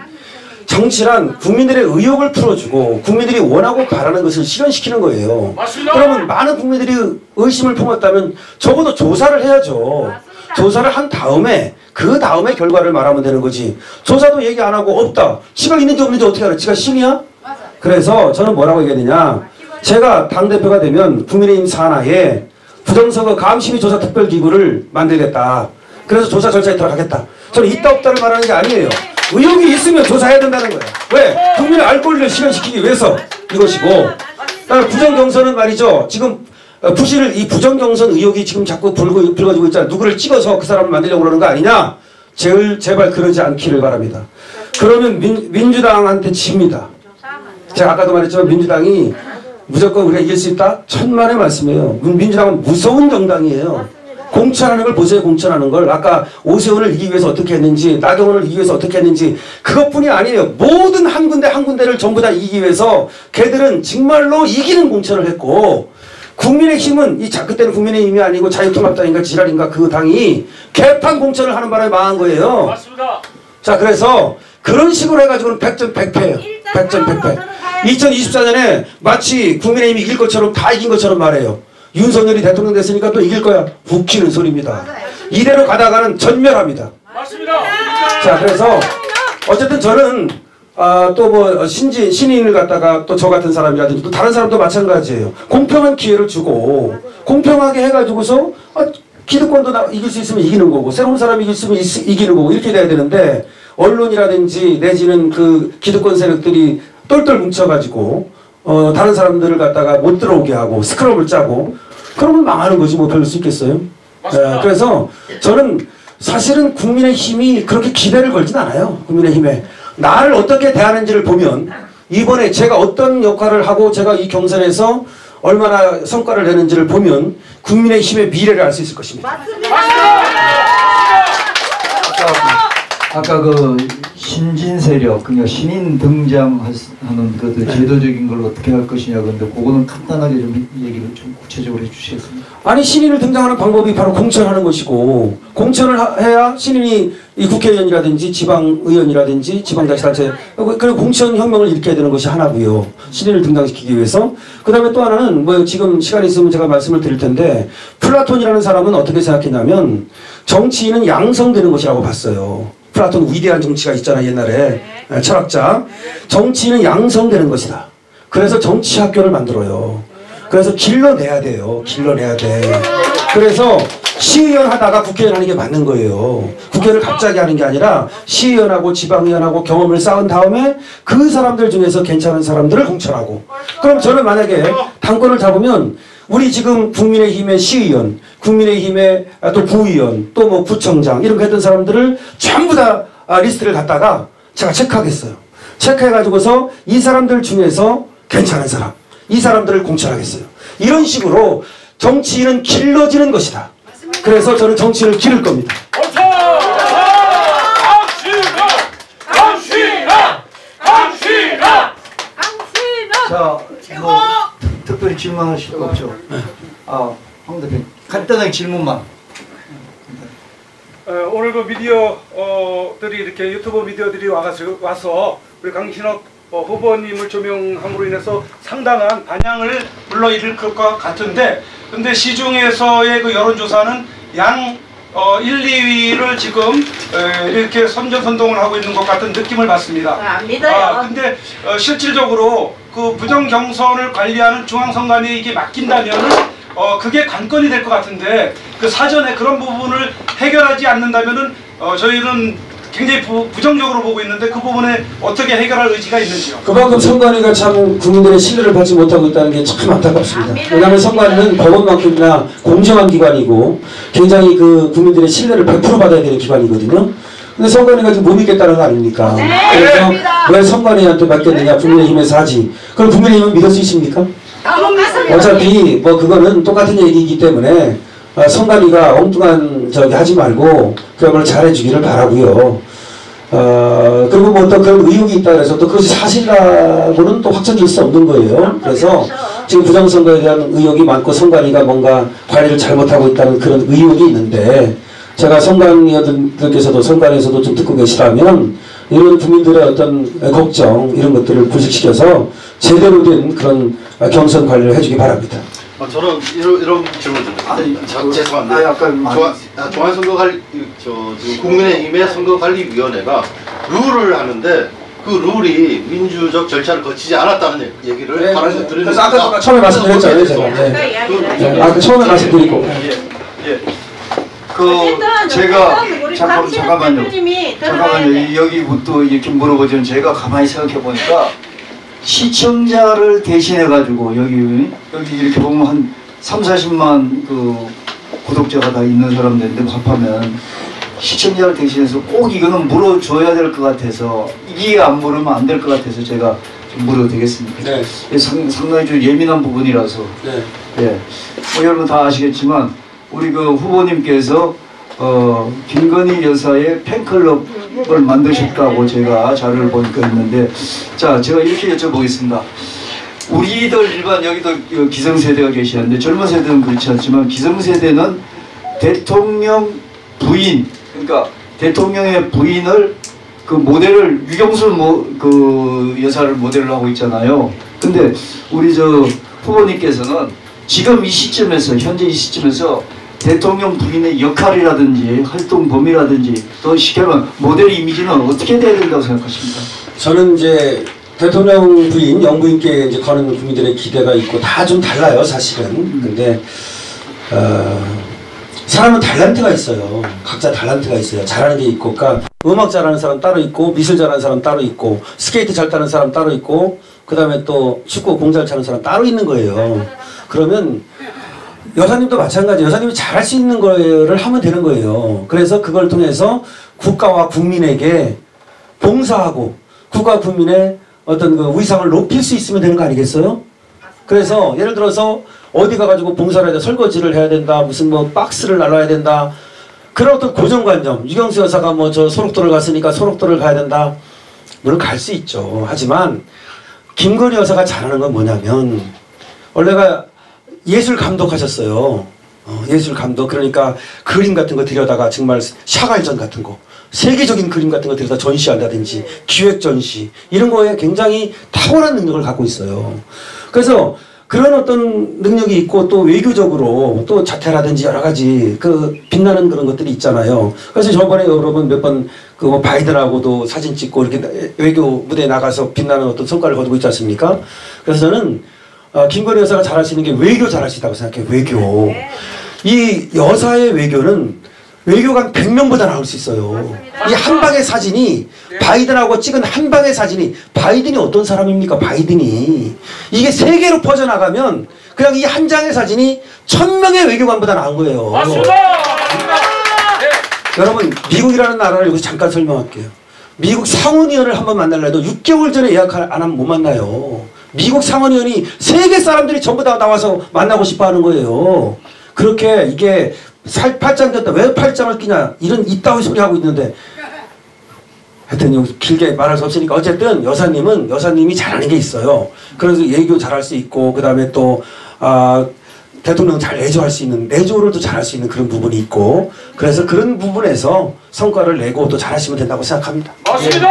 정치란 국민들의 의욕을 풀어주고 국민들이 원하고 바라는 것을 실현시키는 거예요. 맞습니다. 그러면 많은 국민들이 의심을 품었다면 적어도 조사를 해야죠. 조사를 한 다음에 그 다음에 결과를 말하면 되는 거지. 조사도 얘기 안 하고 없다. 지가 있는지 없는지 어떻게 알아? 지가 신이야? 그래서 저는 뭐라고 얘기하느냐. 제가 당대표가 되면 국민의힘 산하에 부정선거 감시위 조사 특별기구를 만들겠다. 그래서 조사 절차에 들어가겠다. 저는 있다 없다를 말하는 게 아니에요. 의혹이 있으면 조사해야 된다는 거예요. 왜? 국민의 알 권리를 실현시키기 위해서 이것이고. 그다음에 부정경선은 말이죠. 지금 부실을 이 부정경선 의혹이 지금 자꾸 불고, 불거지고 있잖아요. 누구를 찍어서 그 사람을 만들려고 그러는 거 아니냐? 제발, 제발 그러지 않기를 바랍니다. 그러면 민, 민주당한테 집니다. 제가 아까도 말했지만 민주당이 무조건 우리가 이길 수 있다? 천만의 말씀이에요. 민주당은 무서운 정당이에요. 공천하는 걸 보세요. 공천하는 걸. 아까 오세훈을 이기기 위해서 어떻게 했는지, 나경원을 이기기 위해서 어떻게 했는지 그것뿐이 아니에요. 모든 한 군데 한 군데를 전부 다 이기기 위해서 걔들은 정말로 이기는 공천을 했고 국민의힘은 이 자, 그때는 국민의힘이 아니고 자유통합당인가 지랄인가 그 당이 개판 공천을 하는 바람에 망한 거예요. 맞습니다. 자, 그래서 그런 식으로 해가지고는 백전 백패예요. 백전 백패. 이천이십사 년에 마치 국민의힘이 이길 것처럼 다 이긴 것처럼 말해요. 윤석열이 대통령 됐으니까 또 이길 거야. 웃기는 소리입니다. 이대로 가다가는 전멸합니다. 맞습니다. 자, 그래서 어쨌든 저는 아, 또 뭐 신진 신인을 갖다가 또 저 같은 사람이라든지 또 다른 사람도 마찬가지예요. 공평한 기회를 주고 공평하게 해가지고서 아, 기득권도 나, 이길 수 있으면 이기는 거고 새로운 사람이 이길 수 있으면 이, 이기는 거고 이렇게 돼야 되는데 언론이라든지 내지는 그 기득권 세력들이 똘똘 뭉쳐가지고 어, 다른 사람들을 갖다가 못 들어오게 하고 스크럼을 짜고 그러면 망하는 거지 뭐 별로 수 있겠어요? 예, 그래서 저는 사실은 국민의힘이 그렇게 기대를 걸진 않아요. 국민의힘에 나를 어떻게 대하는지를 보면 이번에 제가 어떤 역할을 하고 제가 이 경선에서 얼마나 성과를 내는지를 보면 국민의힘의 미래를 알 수 있을 것입니다. 아까, 아까 그 신진 세력, 그러니까 신인 등장하는 그 제도적인 걸 어떻게 할 것이냐 근데 그거는 간단하게 좀 얘기를 좀 구체적으로 해주시겠습니까? 아니 신인을 등장하는 방법이 바로 공천하는 것이고 공천을 하, 해야 신인이 이 국회의원이라든지 지방의원이라든지 지방자치단체 그리고 공천혁명을 일으켜야 되는 것이 하나고요. 신인을 등장시키기 위해서. 그 다음에 또 하나는 뭐 지금 시간이 있으면 제가 말씀을 드릴 텐데 플라톤이라는 사람은 어떻게 생각했냐면 정치인은 양성되는 것이라고 봤어요. 플라톤 위대한 정치가 있잖아 옛날에 네. 철학자. 정치인은 양성되는 것이다. 그래서 정치학교를 만들어요. 그래서 길러내야 돼요. 길러내야 돼. 그래서 시의원 하다가 국회의원 하는 게 맞는 거예요. 국회의원을 갑자기 하는 게 아니라 시의원하고 지방의원하고 경험을 쌓은 다음에 그 사람들 중에서 괜찮은 사람들을 공천하고. 그럼 저는 만약에 당권을 잡으면 우리 지금 국민의힘의 시의원, 국민의힘의 또 부의원, 또 뭐 구청장 이런 거 했던 사람들을 전부 다 리스트를 갖다가 제가 체크하겠어요. 체크해가지고서 이 사람들 중에서 괜찮은 사람, 이 사람들을 공천하겠어요. 이런 식으로 정치인은 길러지는 것이다. 그래서 저는 정치인을 기를 겁니다. 자, 뭐 특별히 질문하실 거 없죠? 아, 황 대표님 간단하게 질문만. 어, 오늘 그 미디어들이 이렇게 유튜브 미디어들이 와서, 와서 우리 강신업 어, 후보님을 조명함으로 인해서 상당한 반향을 불러일으킬 것 같은데, 근데 시중에서의 그 여론조사는 양 어, 일, 이 위를 지금 에, 이렇게 선전선동을 하고 있는 것 같은 느낌을 받습니다. 아, 안 믿어요. 아, 근데 어, 실질적으로 그 부정경선을 관리하는 중앙선관위에 이게 맡긴다면은 어, 그게 관건이 될 것 같은데 그 사전에 그런 부분을 해결하지 않는다면은 어, 저희는 굉장히 부, 부정적으로 보고 있는데 그 부분에 어떻게 해결할 의지가 있는지요? 그만큼 선관위가 참 국민들의 신뢰를 받지 못하고 있다는 게 참 안타깝습니다. 왜냐하면 선관위는 법원만큼이나 공정한 기관이고 굉장히 그 국민들의 신뢰를 백 퍼센트 받아야 되는 기관이거든요. 근데 선관위가 지금 못 믿겠다는 거 아닙니까? 네, 그래서 맞습니다. 왜 선관위한테 맡겼느냐? 국민의힘에서 하지. 그럼 국민의힘은 믿을 수 있습니까? 어차피 뭐 그거는 똑같은 얘기이기 때문에 아, 선관위가 엉뚱한 저기 하지 말고 그런 걸 잘해주기를 바라고요. 어, 그리고 뭐 어떤 그런 의혹이 있다 그래서 또 그것이 사실이라고는 또 확정질 수 없는 거예요. 그래서 지금 부정선거에 대한 의혹이 많고 선관위가 뭔가 관리를 잘못하고 있다는 그런 의혹이 있는데 제가 선관위원들께서도 선관위에서도 좀 듣고 계시다면 이런 국민들의 어떤 걱정 이런 것들을 불식시켜서 제대로 된 그런 경선 관리를 해주기 바랍니다. 어, 저는 이런, 이런 질문 좀 아니, 자, 죄송한데 아, 약간 중앙, 아, 중앙선거관리 저 지금 국민의힘의 선거관리위원회가 룰을 하는데 그 룰이 민주적 절차를 거치지 않았다는 얘기를 네, 하는 맞아요. 들으니까 그래서 아까 처음에 말씀드렸잖아요, 제가. 네. 네. 아, 그 처음에 말씀드리고. 예, 예. 그 제가 잠깐 잠깐만요. 잠깐만요. 여기부터 이렇게 물어보지만 제가 가만히 생각해 보니까 시청자를 대신해 가지고 여기 여기 이렇게 보면 한 삼사십만 그 구독자가 다 있는 사람들인데 합하면 시청자를 대신해서 꼭 이거는 물어줘야 될 것 같아서 이게 안 물으면 안 될 것 같아서 제가 좀 물어도 되겠습니까? 네. 상, 상당히 좀 예민한 부분이라서. 네. 예. 뭐 여러분 다 아시겠지만 우리 그 후보님께서 어, 김건희 여사의 팬클럽을 만드셨다고 제가 자료를 보니까 있는데, 자 제가 이렇게 여쭤보겠습니다. 우리들 일반 여기도 기성세대가 계시는데 젊은 세대는 그렇지 않지만 기성세대는 대통령 부인, 그러니까 대통령의 부인을 그 모델을 유경수 모, 그 여사를 모델로 하고 있잖아요. 근데 우리 저 후보님께서는 지금 이 시점에서 현재 이 시점에서 대통령 부인의 역할이라든지 활동 범위라든지 또 쉽게 말하면 모델 이미지는 어떻게 돼야 된다고 생각하십니까? 저는 이제 대통령 부인, 영부인께 이제 거는 국민들의 기대가 있고 다 좀 달라요, 사실은. 근데 어, 사람은 달란트가 있어요. 각자 달란트가 있어요. 잘하는 게 있고, 그러니까 음악 잘하는 사람 따로 있고, 미술 잘하는 사람 따로 있고, 스케이트 잘 타는 사람 따로 있고, 그 다음에 또 축구 공 잘 차는 사람 따로 있는 거예요. 그러면 여사님도 마찬가지. 여사님이 잘할 수 있는 거를 하면 되는 거예요. 그래서 그걸 통해서 국가와 국민에게 봉사하고 국가와 국민의 어떤 그 위상을 높일 수 있으면 되는 거 아니겠어요? 그래서 예를 들어서 어디 가가지고 봉사를 해야 돼, 설거지를 해야 된다, 무슨 뭐 박스를 날라야 된다, 그런 어떤 고정관념. 유경수 여사가 뭐 저 소록도를 갔으니까 소록도를 가야 된다, 물론 갈 수 있죠. 하지만 김건희 여사가 잘하는 건 뭐냐면, 원래가 예술 감독하셨어요. 어, 예술 감독. 그러니까 그림 같은 거 들여다가 정말 샤갈전 같은 거, 세계적인 그림 같은 거 들여다 전시한다든지 기획 전시, 이런 거에 굉장히 탁월한 능력을 갖고 있어요. 그래서 그런 어떤 능력이 있고, 또 외교적으로 또 자태라든지 여러 가지 그 빛나는 그런 것들이 있잖아요. 그래서 저번에 여러분 몇 번 그 뭐 바이든하고도 사진 찍고 이렇게 외교 무대에 나가서 빛나는 어떤 성과를 거두고 있지 않습니까? 그래서 저는 어, 김건희 여사가 잘할 수 있는 게 외교 잘할 수 있다고 생각해요. 외교. 이 여사의 외교는 외교가 한 백 명보다 나올 수 있어요. 이 한 방의 사진이, 바이든하고 찍은 한 방의 사진이, 바이든이 어떤 사람입니까? 바이든이. 이게 세계로 퍼져나가면 그냥 이 한 장의 사진이 천 명의 외교관보다 나은 거예요. 맞습니다. 여러분, 미국이라는 나라를 여기서 잠깐 설명할게요. 미국 상원의원을 한번 만나려 해도 육 개월 전에 예약 안 하면 못 만나요. 미국 상원의원이 세계 사람들이 전부 다 나와서 만나고 싶어 하는 거예요. 그렇게 이게 살 팔짱 꼈다, 왜 팔짱을 끼냐, 이런 이따위 소리 하고 있는데, 하여튼 여기 길게 말할 수 없으니까 어쨌든 여사님은 여사님이 잘하는 게 있어요. 그래서 외교 잘할 수 있고, 그 다음에 또 아, 대통령 잘 내조할 수 있는, 내조를 또 잘할 수 있는 그런 부분이 있고, 그래서 그런 부분에서 성과를 내고 또 잘하시면 된다고 생각합니다. 맞습니다.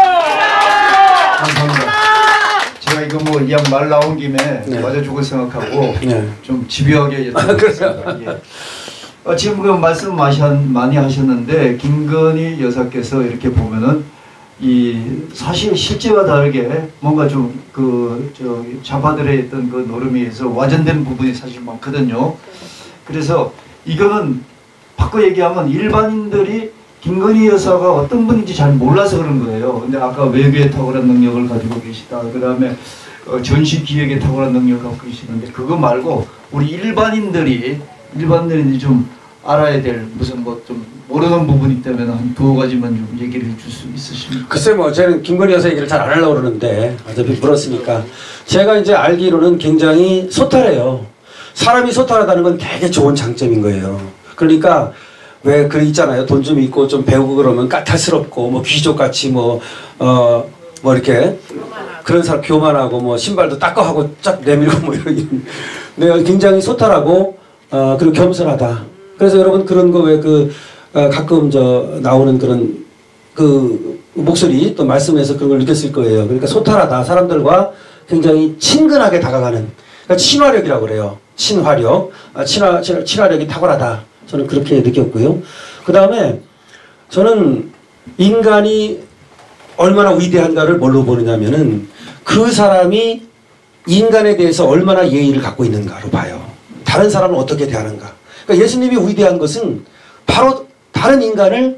감사합니다. 제가 이거 뭐 이 양 말 나온 김에 네. 맞아주고 생각하고 네. 좀 집요하게 여쭤보겠습니다. 예. 어, 지금 그 말씀 많이 하셨는데, 김건희 여사께서 이렇게 보면은 이 사실 실제와 다르게 뭔가 좀 그 저 좌파들의 어떤 그 노름에 의해서 와전된 부분이 사실 많거든요. 그래서 이거는 바꿔 얘기하면 일반인들이 김건희 여사가 어떤 분인지 잘 몰라서 그런 거예요. 근데 아까 외교에 탁월한 능력을 가지고 계시다, 그 다음에 어, 전시 기획에 탁월한 능력을 갖고 계시는데, 그거 말고 우리 일반인들이 일반인들이 좀 알아야 될 무슨 뭐 좀 모르는 부분이 있다면 한 두어 가지만 좀 얘기를 해줄 수 있으십니까? 글쎄 뭐 저는 김건희 여사 얘기를 잘 안 하려고 그러는데 어차피 물었으니까, 제가 이제 알기로는 굉장히 소탈해요. 사람이 소탈하다는 건 되게 좋은 장점인 거예요. 그러니까 왜 그 있잖아요, 돈 좀 있고 좀 배우고 그러면 까탈스럽고 뭐 귀족같이 뭐 어 뭐 이렇게 그런 사람, 교만하고 뭐 신발도 닦아하고 쫙 내밀고 뭐 이런. 내가 굉장히 소탈하고 어 그리고 겸손하다. 그래서 여러분 그런 거 왜 그 어, 가끔 저 나오는 그런 그 목소리 또 말씀에서 그런 걸 느꼈을 거예요. 그러니까 소탈하다, 사람들과 굉장히 친근하게 다가가는, 그러니까 친화력이라고 그래요. 친화력, 아, 친화, 친화, 친화력이 탁월하다. 저는 그렇게 느꼈고요. 그 다음에 저는 인간이 얼마나 위대한가를 뭘로 보느냐면은 그 사람이 인간에 대해서 얼마나 예의를 갖고 있는가로 봐요. 다른 사람을 어떻게 대하는가. 그러니까 예수님이 위대한 것은 바로 다른 인간을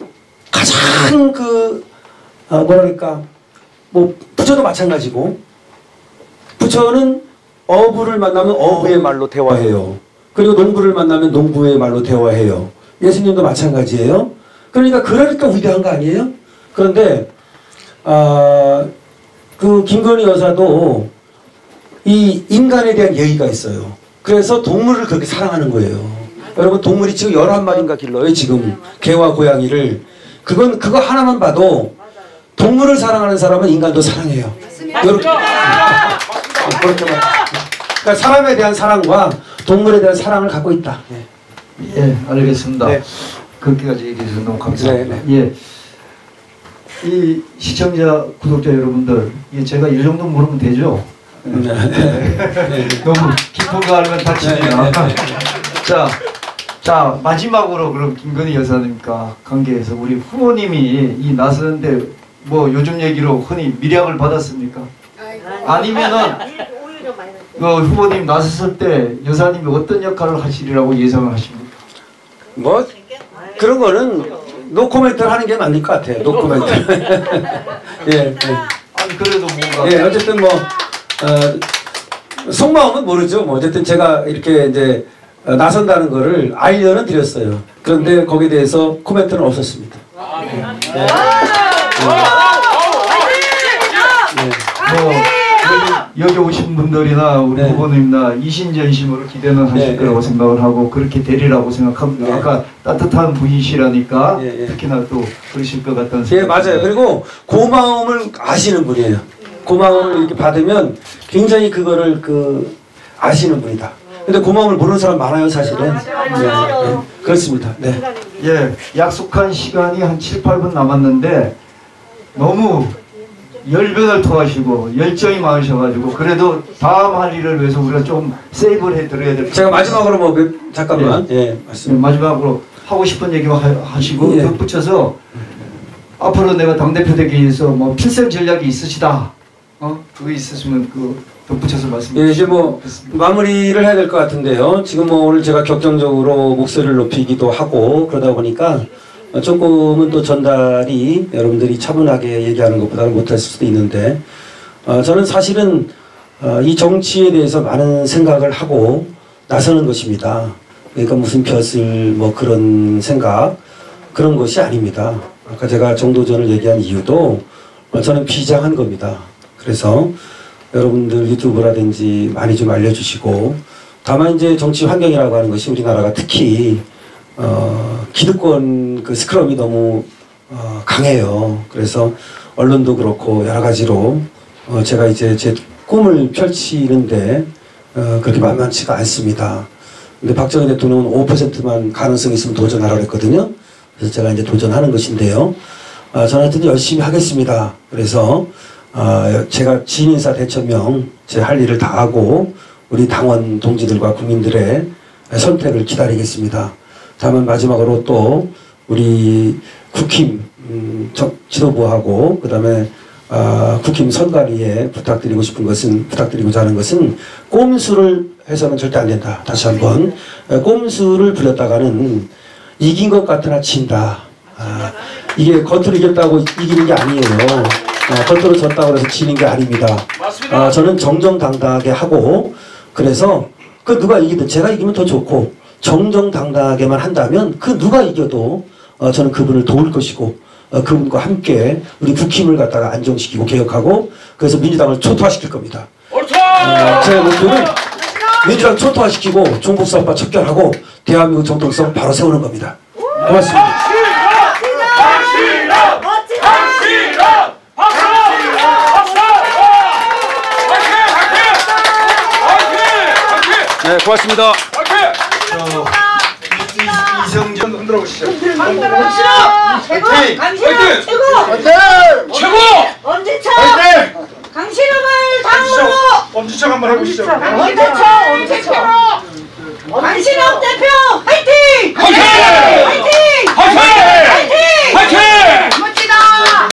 가장 그 어, 뭐랄까, 뭐 부처도 마찬가지고, 부처는 어부를 만나면 어부의 말로 대화해요. 그리고 농부를 만나면 농부의 말로 대화해요. 예수님도 마찬가지예요. 그러니까 그러니까 위대한 거 아니에요? 그런데 아, 그 김건희 여사도 이 인간에 대한 예의가 있어요. 그래서 동물을 그렇게 사랑하는 거예요. 여러분, 동물이 지금 열한 마리인가 길러요, 지금. 개와 고양이를. 그건, 그거 하나만 봐도 동물을 사랑하는 사람은 인간도 사랑해요. 이렇게. 그렇게 말. 그러니까 사람에 대한 사랑과 동물에 대한 사랑을 갖고 있다. 네. 예, 알겠습니다. 네. 그렇게까지 얘기해 주셔서 너무 감사합니다. 네, 네. 예. 이 시청자, 구독자 여러분들, 예, 제가 이 정도 물으면 되죠? 네. 네. 너무 깊은 거 하면 다칩니다. 자, 자 마지막으로 그럼 김건희 여사님과 관계해서 우리 후보님이 이 나서는데 뭐 요즘 얘기로 흔히 미략을 받았습니까? 아니면은 그 후보님 나섰을 때 여사님이 어떤 역할을 하시리라고 예상을 하십니까? 뭐 그런 거는 노 코멘트를 하는 게 맞을 것 같아요. 노 코멘트. 예, 예. 아니 그래도 뭔가 예, 어쨌든 뭐 어, 속마음은 모르죠. 뭐 어쨌든 제가 이렇게 이제 어, 나선다는 거를 알려는 드렸어요. 그런데 거기에 대해서 코멘트는 없었습니다. 네. 네. 뭐 여기, 여기 오신 분들이나 우리 네. 후보님이나 이신전심으로 기대는 하실 네, 거라고 네. 생각을 하고 그렇게 되리라고 생각합니다. 네. 아까 따뜻한 분이시라니까 네, 네. 특히나 또 그러실 것 같다는 예, 생각이 맞아요. 듭니다. 그리고 고마움을 아시는 분이에요. 고마움을 이렇게 받으면 굉장히 그거를 그 아시는 분이다. 근데 고마움을 모르는 사람 많아요, 사실은. 네, 네. 그렇습니다. 네. 예, 약속한 시간이 한 칠, 팔 분 남았는데 너무 열변을 토하시고 열정이 많으셔가지고 그래도 다음 할 일을 위해서 우리가 좀 세이브를 해드려야 될 제가 마지막으로 뭐 몇- 잠깐만 예, 예, 맞습니다. 마지막으로 하고 싶은 얘기만 하- 하시고 예. 덧붙여서 앞으로 내가 당대표 되기 위해서 뭐 필생 전략이 있으시다. 어? 그거 있으시면 그 덧붙여서 말씀해 예, 이제 주시면 뭐 좋겠습니다. 마무리를 해야 될 것 같은데요. 지금 뭐 오늘 제가 격정적으로 목소리를 높이기도 하고 그러다 보니까 조금은 또 전달이 여러분들이 차분하게 얘기하는 것보다는 못했을 수도 있는데 어, 저는 사실은 어, 이 정치에 대해서 많은 생각을 하고 나서는 것입니다. 그러니까 무슨 벼슬 뭐 그런 생각 그런 것이 아닙니다. 아까 제가 정도전을 얘기한 이유도 어, 저는 비장한 겁니다. 그래서 여러분들 유튜브라든지 많이 좀 알려주시고 다만 이제 정치 환경이라고 하는 것이 우리나라가 특히 어, 기득권 그 스크럼이 너무 어, 강해요. 그래서 언론도 그렇고 여러 가지로 어, 제가 이제 제 꿈을 펼치는데 어, 그렇게 만만치가 않습니다. 근데 박정희 대통령은 오 퍼센트만 가능성이 있으면 도전하라고 했거든요. 그래서 제가 이제 도전하는 것인데요. 어, 저는 하여튼 열심히 하겠습니다. 그래서 어, 제가 지인인사 대천명 제 할 일을 다 하고 우리 당원 동지들과 국민들의 선택을 기다리겠습니다. 다만 마지막으로 또 우리 국힘 음, 지도부하고 그 다음에 어, 국힘 선관위에 부탁드리고 싶은 것은 부탁드리고자 하는 것은 꼼수를 해서는 절대 안 된다. 다시 한번 꼼수를 부렸다가는 이긴 것 같으나 진다. 아, 이게 겉으로 이겼다고 이기는 게 아니에요. 아, 겉으로 졌다고 해서 지는 게 아닙니다. 아, 저는 정정당당하게 하고 그래서 그 누가 이기든 제가 이기면 더 좋고 정정당당하게만 한다면 그 누가 이겨도 어, 저는 그분을 도울 것이고 어, 그분과 함께 우리 국힘을 갖다가 안정시키고 개혁하고 그래서 민주당을 초토화시킬 겁니다. 어, 제 목표는 민주당 초토화시키고 종북사업과 척결하고 대한민국 정통성 바로 세우는 겁니다. 고맙습니다. 네, 고맙습니다. 저, 이- 이성전 흔들어 보시죠. 강신아 최고! 강신아 최고! 최고! 엄지척! 강신음을 당으로! 엄지척 한번 해보시죠. 엄지척! 엄지척!